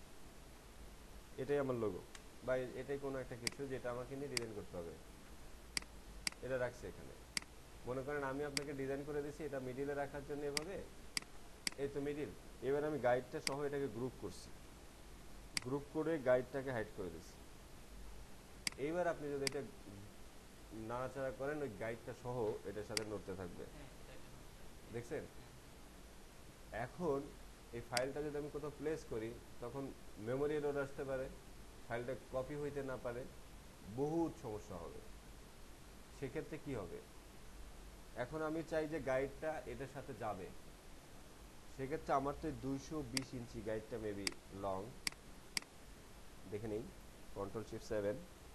Speaker 1: এটাই আমার লোগো, বা এটাই কোনো একটা কিছু যেটা আমাকে নিয়ে ডিজাইন করতে হবে, এটা রাখছি এখানে। মনে করেন আমি আপনাকে ডিজাইন করে দিয়েছি এটা মিডিলে রাখার জন্য এভাবে, এই তো মিডিল। এবার আমি গাইডটা সহ এটাকে গ্রুপ করছি, গ্রুপ করে গাইডটাকে হাইড করে দিচ্ছি। এইবার আপনি যদি এটা নাড়াচাড়া করেন, ওই গাইডটা সহ এটার সাথে নড়তে থাকবে, দেখছেন? এখন এই ফাইলটা যদি আমি কোথাও প্লেস করি, তখন মেমোরি এরর আসতে পারে, ফাইলটা কপি হইতে না পারে, বহুত সমস্যা হবে। সেক্ষেত্রে কি হবে? এখন আমি চাই যে গাইডটা এটার সাথে যাবে, সেক্ষেত্রে আমার তো 220 ইঞ্চি গাইডটা মেবি লং, দেখে নিই, কন্ট্রোল শিফট 7,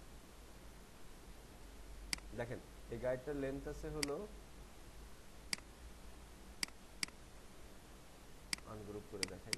Speaker 1: দেখেন এই গাইডটার লেন্থ আছে হলো, আনগ্রুপ করে দেখাই,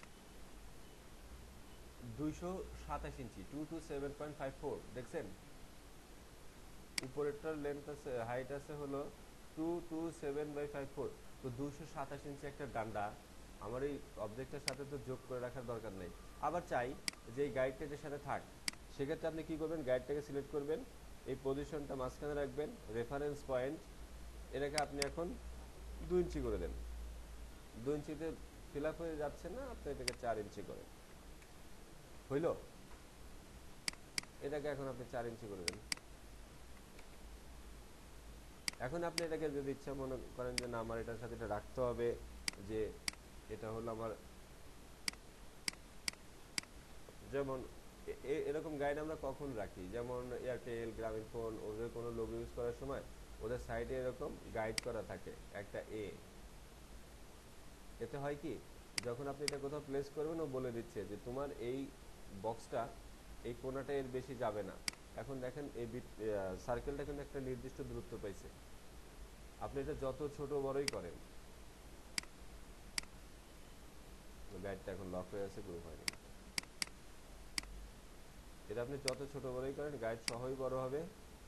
Speaker 1: 227 ইঞ্চি, 227.54, দেখছেন? উপরেরটার লেন্থ আছে, হাইট আছে হলো 227/54। তো 227 ইঞ্চি একটা ডান্ডা আমার এই অবজেক্টের সাথে তো যোগ করে রাখার দরকার নেই। আবার চাই যে এই গাইডটা এর সাথে থাক, সেক্ষেত্রে আপনি কি করবেন? গাইডটাকে সিলেক্ট করবেন, এই পজিশনটা মাঝখানে রাখবেন, রেফারেন্স পয়েন্ট, এটাকে আপনি এখন 2 ইঞ্চি করে দেন। 2 ইঞ্চিতে ফিল আপ হয়ে যাচ্ছে না, আপনি এটাকে 4 ইঞ্চি করেন, হইল? এটাকে এখন আপনি 4 ইঞ্চি করে দেন। এখন আপনি এটাকে যদি ইচ্ছা মনে করেন যে না আমার এটার সাথে এটা রাখতে হবে, যে এটা হলো আমার, যেমন এরকম গাইড আমরা কখন রাখি, যেমন এয়ারটেল, গ্রামীণফোন, ওদের কোনো লোগো ইউজ করার সময় ওদের সাইডে এরকম গাইড করা থাকে একটা এ। এতে হয় কি, যখন আপনি এটা কোথাও প্লেস করবেন ও বলে দিচ্ছে যে তোমার এই বক্সটা এই কোণাটা এর বেশি যাবে না। এখন দেখেন এই সার্কেলটা কিন্তু একটা নির্দিষ্ট দূরত্ব পাইছে, আপনি এটা যত ছোট বড়ই করেন, গাইডটা এখন লক হয়ে আছে, গ্রুপ হয়নি। এটা আপনি যত ছোট বড়ই করেন গাইড সহই বড় হবে।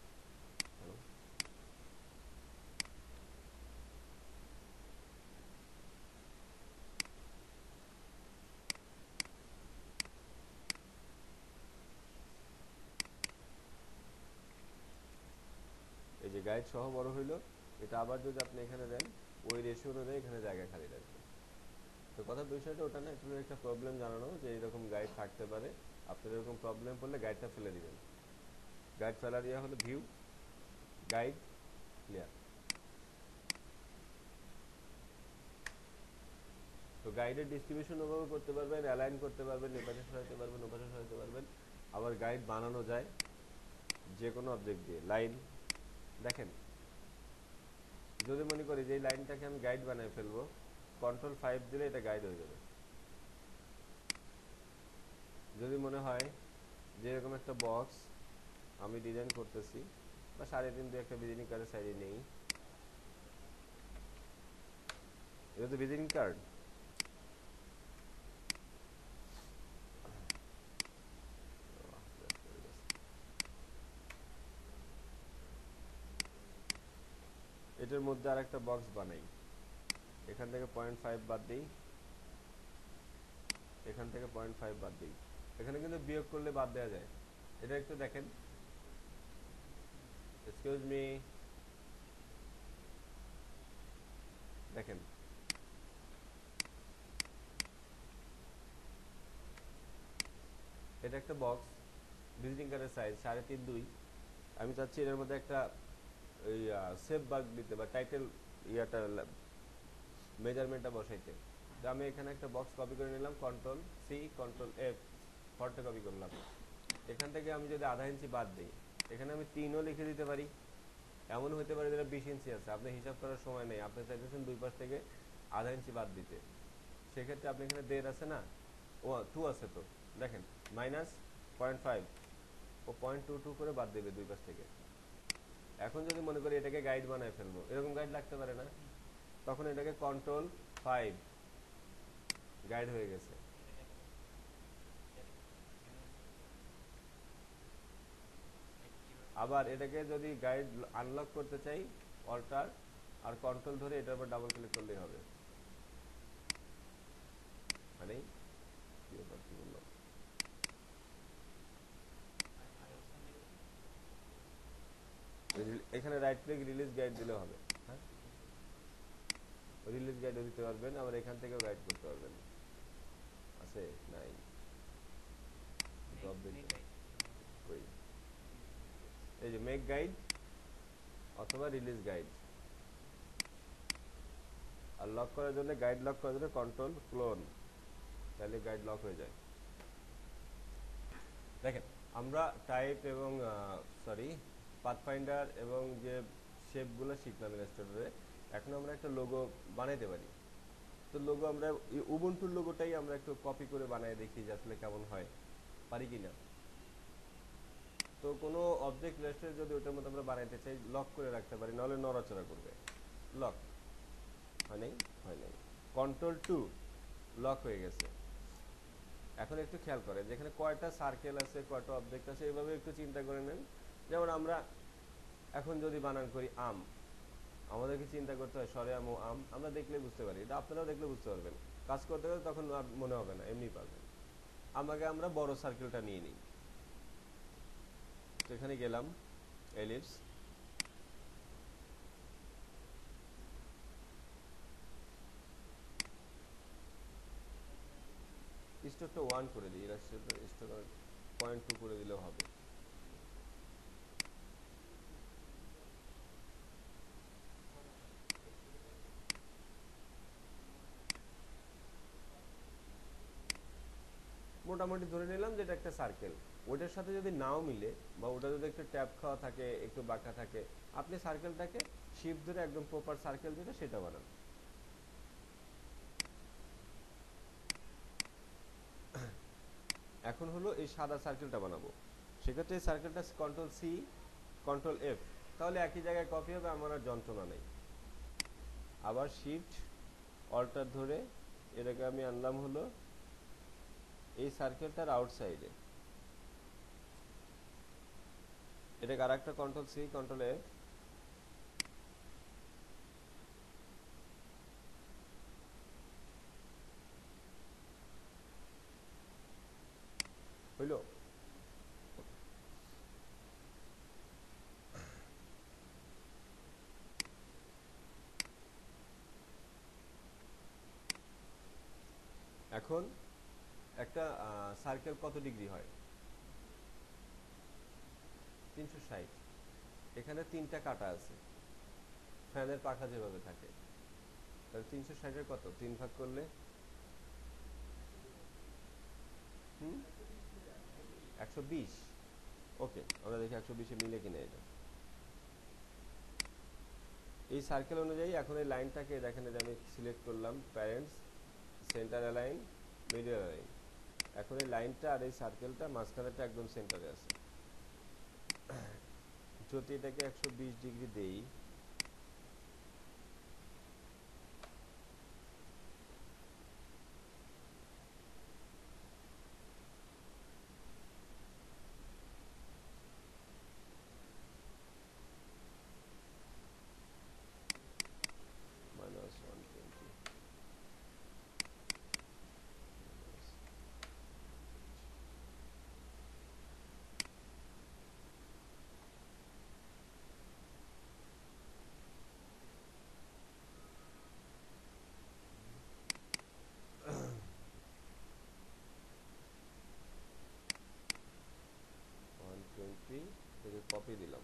Speaker 1: এই যে গাইড সহ বড় হইলো, এটা আবার যদি আপনি এখানে দেন, ওই রেশিও অনুযায়ী এখানে জায়গা খালি রাখবে। তো কথার বিষয়টা ওটা না, একটু একটা প্রবলেম জানানো যে এরকম গাইড থাকতে পারে, আপনার এরকম প্রবলেম পড়লে গাইডটা ফেলে দিবেন। গাইড ফেলার ইয়া হলো ভিউ, গাইড, ক্লিয়ার। তো গাইডের ডিস্ট্রিবিউশন ওভাবে করতে পারবেন, অ্যালাইন করতে পারবেন, এপাশে সরাইতে পারবেন, ওপাশে সরাইতে পারবেন। আবার গাইড বানানো যায় যে কোনো অবজেক্ট দিয়ে। লাইন, দেখেন যদি মনে করি যে এই লাইনটাকে আমি গাইড বানায় ফেলবো, Ctrl 5 দিলে এটা গাইড হয়ে যাবে। যদি মনে হয় যে এরকম একটা বক্স আমি ডিজাইন করতেছি, বা 3.5 দিয়ে একটা ভিজিটিং কার্ডের সাইডে নেই, এটা তো ভিজিটিং কার্ড, এটার মধ্যে আর একটা বক্স বানাই, এখান থেকে 0.5 বাদ দিই, এখান থেকে 0.5 বাদ দিই, এখানে কিন্তু বিয়োগ করলে বাদ দেওয়া যায়। এটা একটু দেখেন, এক্সকিউজ মি, দেখেন এটা একটা বক্স, ভিজিটিং কার্ডের সাইজ 3.5 2, আমি চাচ্ছি এর মধ্যে একটা ওই সেভ বাগ দিতে বা টাইটেল ইয়াটা মেজারমেন্টটা বসাইতে। তো আমি এখানে একটা বক্স কপি করে নিলাম, Ctrl C Ctrl F, ফন্টে কপি করলাম, এখান থেকে আমি যদি আধা ইঞ্চি বাদ দিই, এখানে আমি 3ও লিখে দিতে পারি। এমন হতে পারে যেটা 20 ইঞ্চি আছে, আপনি হিসাব করার সময় নেই, আপনি চাইতেছেন দুই পাশ থেকে আধা ইঞ্চি বাদ দিতে, সেক্ষেত্রে আপনি এখানে 1.5 আছে না, ও 2 আছে, তো দেখেন -0.5 ও 0.22 করে বাদ দেবে দুই পাশ থেকে। এখন যদি মনে করি এটাকে গাইড বানায় ফেলবো, এরকম গাইড লাগতে পারে না, তখন এটাকে Ctrl+5 গাইড হয়ে গেছে। আবার এটাকে যদি গাইড আনলক করতে চাই, অল্টার আর কন্ট্রোল ধরে এটার উপর ডাবল ক্লিক করলেই হবে। মানে কি ব্যাপার, কি বললাম, এখানে রাইট ক্লিক রিলিজ গাইড দিলে হবে। হ্যাঁ, রিলিজ গাইডও দিতে পারবেন, আবার এখান থেকেও গাইড করতে পারবেন। আছে নাই ড্রপ দিতে, কই, এই যে মেক গাইড অথবা রিলিজ গাইড। আর লক করার জন্য, গাইড লক করার জন্য কন্ট্রোল ক্লোন, তাহলে গাইড লক হয়ে যায়। দেখেন আমরা টাইপ এবং সরি পাথফাইন্ডার এবং যে শেপগুলো শিখলাম ইলাস্ট্রেটরে, এখন আমরা একটা লোগো বানাইতে পারি। তো লোগো আমরা উবুন্টুর লোগোটাই আমরা একটু কপি করে বানাই দেখি যে আসলে কেমন হয়, পারি কিনা। তো কোনো অবজেক্ট ইলাস্ট্রেটর যদি ওটার মধ্যে আমরা বানাইতে চাই, লক করে রাখতে পারি, নাহলে নড়াচড়া করবে। লক হয় নাই, হয় নাই, Ctrl+2 লক হয়ে গেছে। এখন একটু খেয়াল করেন যেখানে কয়টা সার্কেল আছে, কয়টা অবজেক্ট আছে, এইভাবে একটু চিন্তা করে নেন। যেমন আমরা এখন যদি বানান করি আম, আমাদেরকে চিন্তা করতে হয় সরে আম ও আম, আমরা দেখলে বুঝতে পারি, এটা আপনারাও দেখলে বুঝতে পারবেন। কাজ করতে গেলে তখন আর মনে হবে না, এমনি পারবেন। আমাকে আমরা বড় সার্কেলটা নিয়ে নিই, তো এখানে গেলাম এলিপস, স্টোকটা 1 করে দিই, স্টোক 0.2 করে দিলেও হবে। মোটামুটি ধরে নিলাম যে এটা একটা সার্কেল। ওটার সাথে যদি নাও মিলে, বা ওটা যদি একটু ট্যাপ খাওয়া থাকে, একটু বাঁকা থাকে, আপনি সার্কেলটাকে শিফট ধরে একদম প্রপার সার্কেল যেটা সেটা বানান। এখন হলো এই সাদা সার্কেলটা বানাবো, সেক্ষেত্রে এই সার্কেলটা Ctrl+C Ctrl+F, তাহলে একই জায়গায় কপি হবে, আমার আর যন্ত্রণা নেই। আবার শিফট অল্টার ধরে এটাকে আমি আনলাম হলো এই সার্কেলটার আউটসাইডে, এটাকে আর একটা Ctrl+C Ctrl+F, হইল। এখন একটা সার্কেল কত ডিগ্রি হয়, 360। এখানে 3টা কাটা আছে, ফ্যানের পাখা যেভাবে থাকে, তাহলে 360-এর কত 3 ভাগ করলে 120। ওকে, আমরা দেখি 120-এ মিলে কিনা এটা। এই সার্কেল অনুযায়ী এখন এই লাইনটাকে দেখেন, যে আমি সিলেক্ট করলাম parents, center align, middle align. এখন এই লাইনটা আর এই সার্কেলটা মাঝখানেটা একদম সেন্টারে আছে। যদি এটাকে 120 ডিগ্রি দেই, -120, থেকে কপি দিলাম।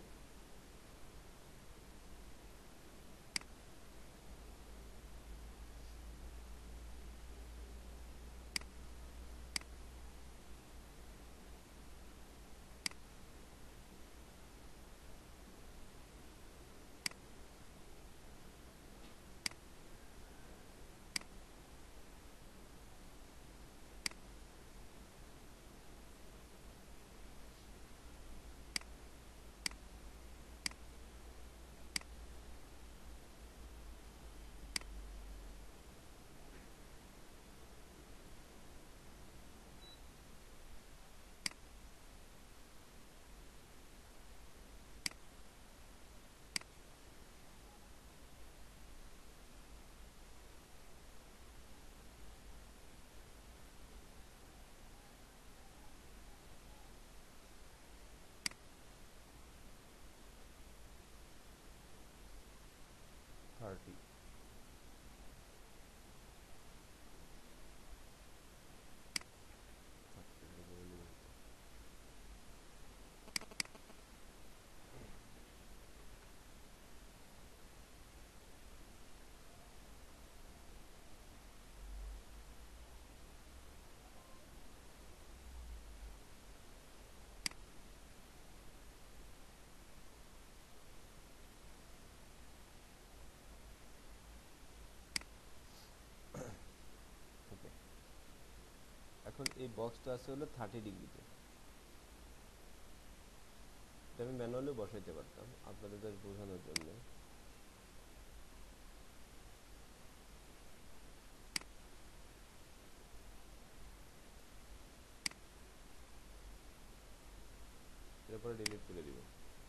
Speaker 1: এখন এই বক্সটা আছে হলো 30 ডিগ্রিতে, এটা আমি ম্যানুয়ালি বসাইতে পারতাম আপনাদের জাস্ট বোঝানোর জন্য। এরপরে ডিলিট করে দিব।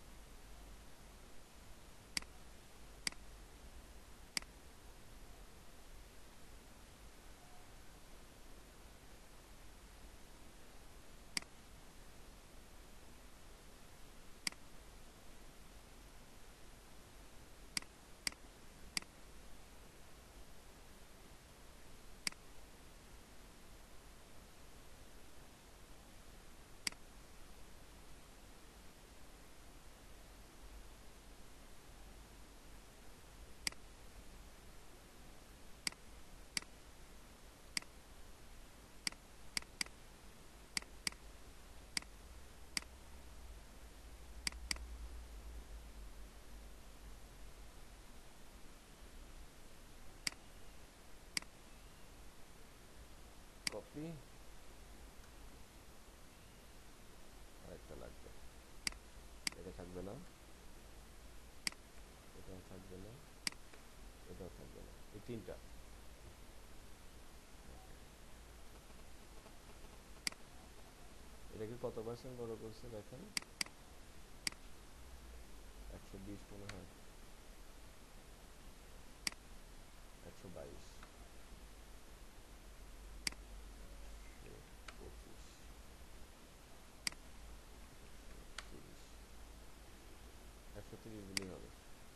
Speaker 1: কপি, আরেকটা লাগবে, এটা থাকবে না, এটাও থাকবে না, এটাও থাকবে না, এই তিনটা। এটাকে কত পার্সেন্ট বড় করছে দেখেন, 120 মনে হয়, 122, 125, 130, 130 দিলেই হবে।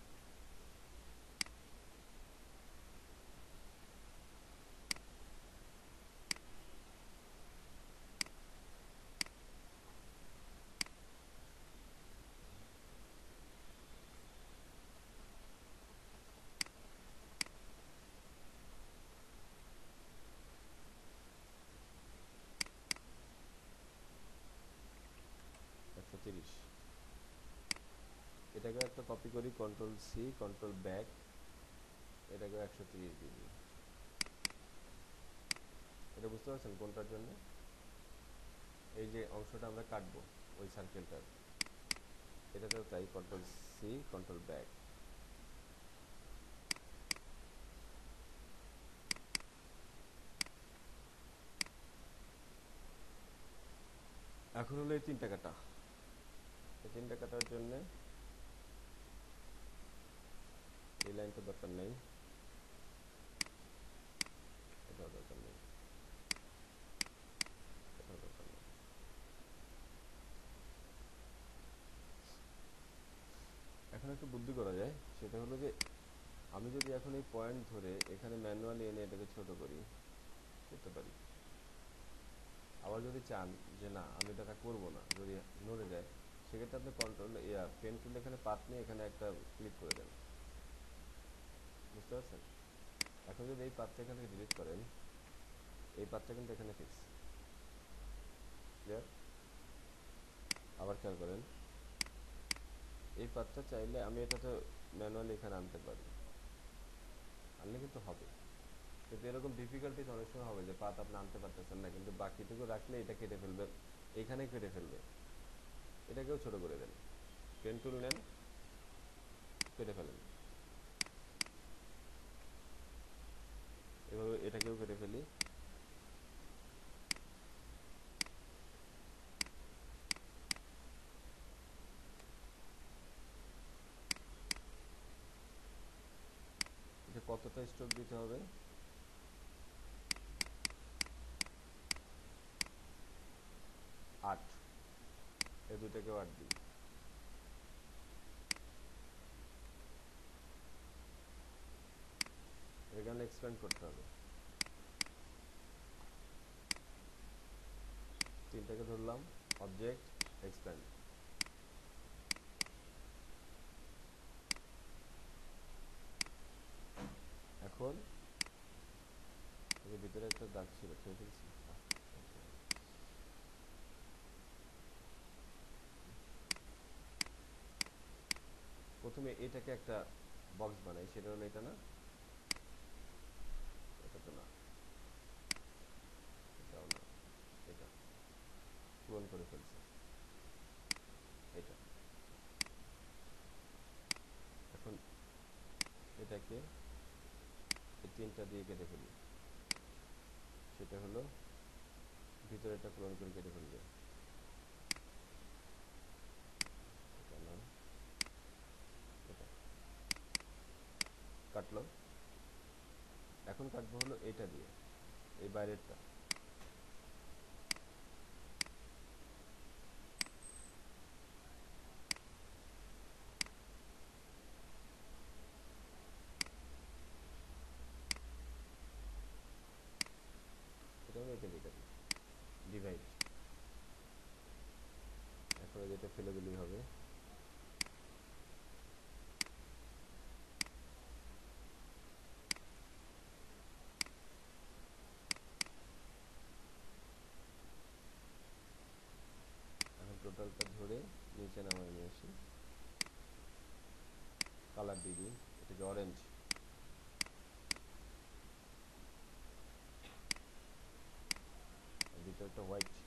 Speaker 1: এটাকে একটা কপি করি, কন্ট্রোল সি, কন্ট্রোল ব্যাক, এটাকে 130 দিয়ে দিই। এটা বুঝতে পারছেন কোনটার জন্য? এই যে অংশটা আমরা কাটবো ওই সার্কেলটার, এটাতেও তাই, কন্ট্রোল সি, কন্ট্রোল ব্যাক। এখন হলো এই তিনটা কাটা, এই তিনটা কাটার জন্য এই লাইনটা দরকার নেই, এটাও দরকার নেই, এটাও দরকার নেই। এখন একটু বুদ্ধি করা যায়, সেটা হলো যে আমি যদি এখন এই পয়েন্ট ধরে এখানে ম্যানুয়ালি এনে এটাকে ছোট করি, করতে পারি। আবার যদি চান যে না আমি এটা করবো না, যদি নড়ে যায়, সেক্ষেত্রে আপনি কন্ট্রোল পেন টুল এখানে পাত নিয়ে এখানে একটা ক্লিক করে দেন, বুঝতে পারছেন? এখন যদি এই পাতটা এখান থেকে ডিলিট করেন, এই পাতটা কিন্তু এখানে ফিক্স, ক্লিয়ার? আবার খেয়াল করেন, এই পাতটা চাইলে আমি এটাতে ম্যানুয়ালি এখানে আনতে পারি, আনলে কিন্তু হবে। কিন্তু এরকম ডিফিকাল্টিজ অনেক সময় হবে যে পাত আপনি আনতে পারতেছেন না, কিন্তু বাকিটুকু রাখলে এটা কেটে ফেলবে, এইখানে কেটে ফেলবে। এটাকেও ছোট করে দেন, পেন টুল নেন, কেটে ফেলেন, এভাবে এটাকেও কেটে ফেলি। এটা কতটা স্ট্রোক দিতে হবে? 8, এই দুইটাকেও 8 দিই। এখানে এক্সপ্যান্ড করতে হবে, তিনটাকে ধরলাম, অবজেক্ট, এক্সপ্যান্ড। এখন এর ভিতরে একটা দাগ ছিল, খেয়ে ফেলছি। প্রথমে এটাকে একটা বক্স বানাই, সেটা হলো এটা না, এটা তো না, এটাও না, করে ফেলছে এটা। এখন এটাকে এই 3টা দিয়ে কেটে ফেলি, সেটা হলো ভিতরে একটা ক্লোন করে কেটে ফেলবে, এটা না, এটা কাটলো। এখন কাটবো হলো এটা দিয়ে, এই বাইরেরটা। এটা আমি এটা দিয়ে কাটি, ডিভাইড। এখন যেটা ফেলে দিলেই হবে। এখন টোটালটা ধরে নিচে নামায় নিয়ে আসি, কালার দিয়ে দিই এটাকে অরেঞ্জ, ভিতরটা হোয়াইট।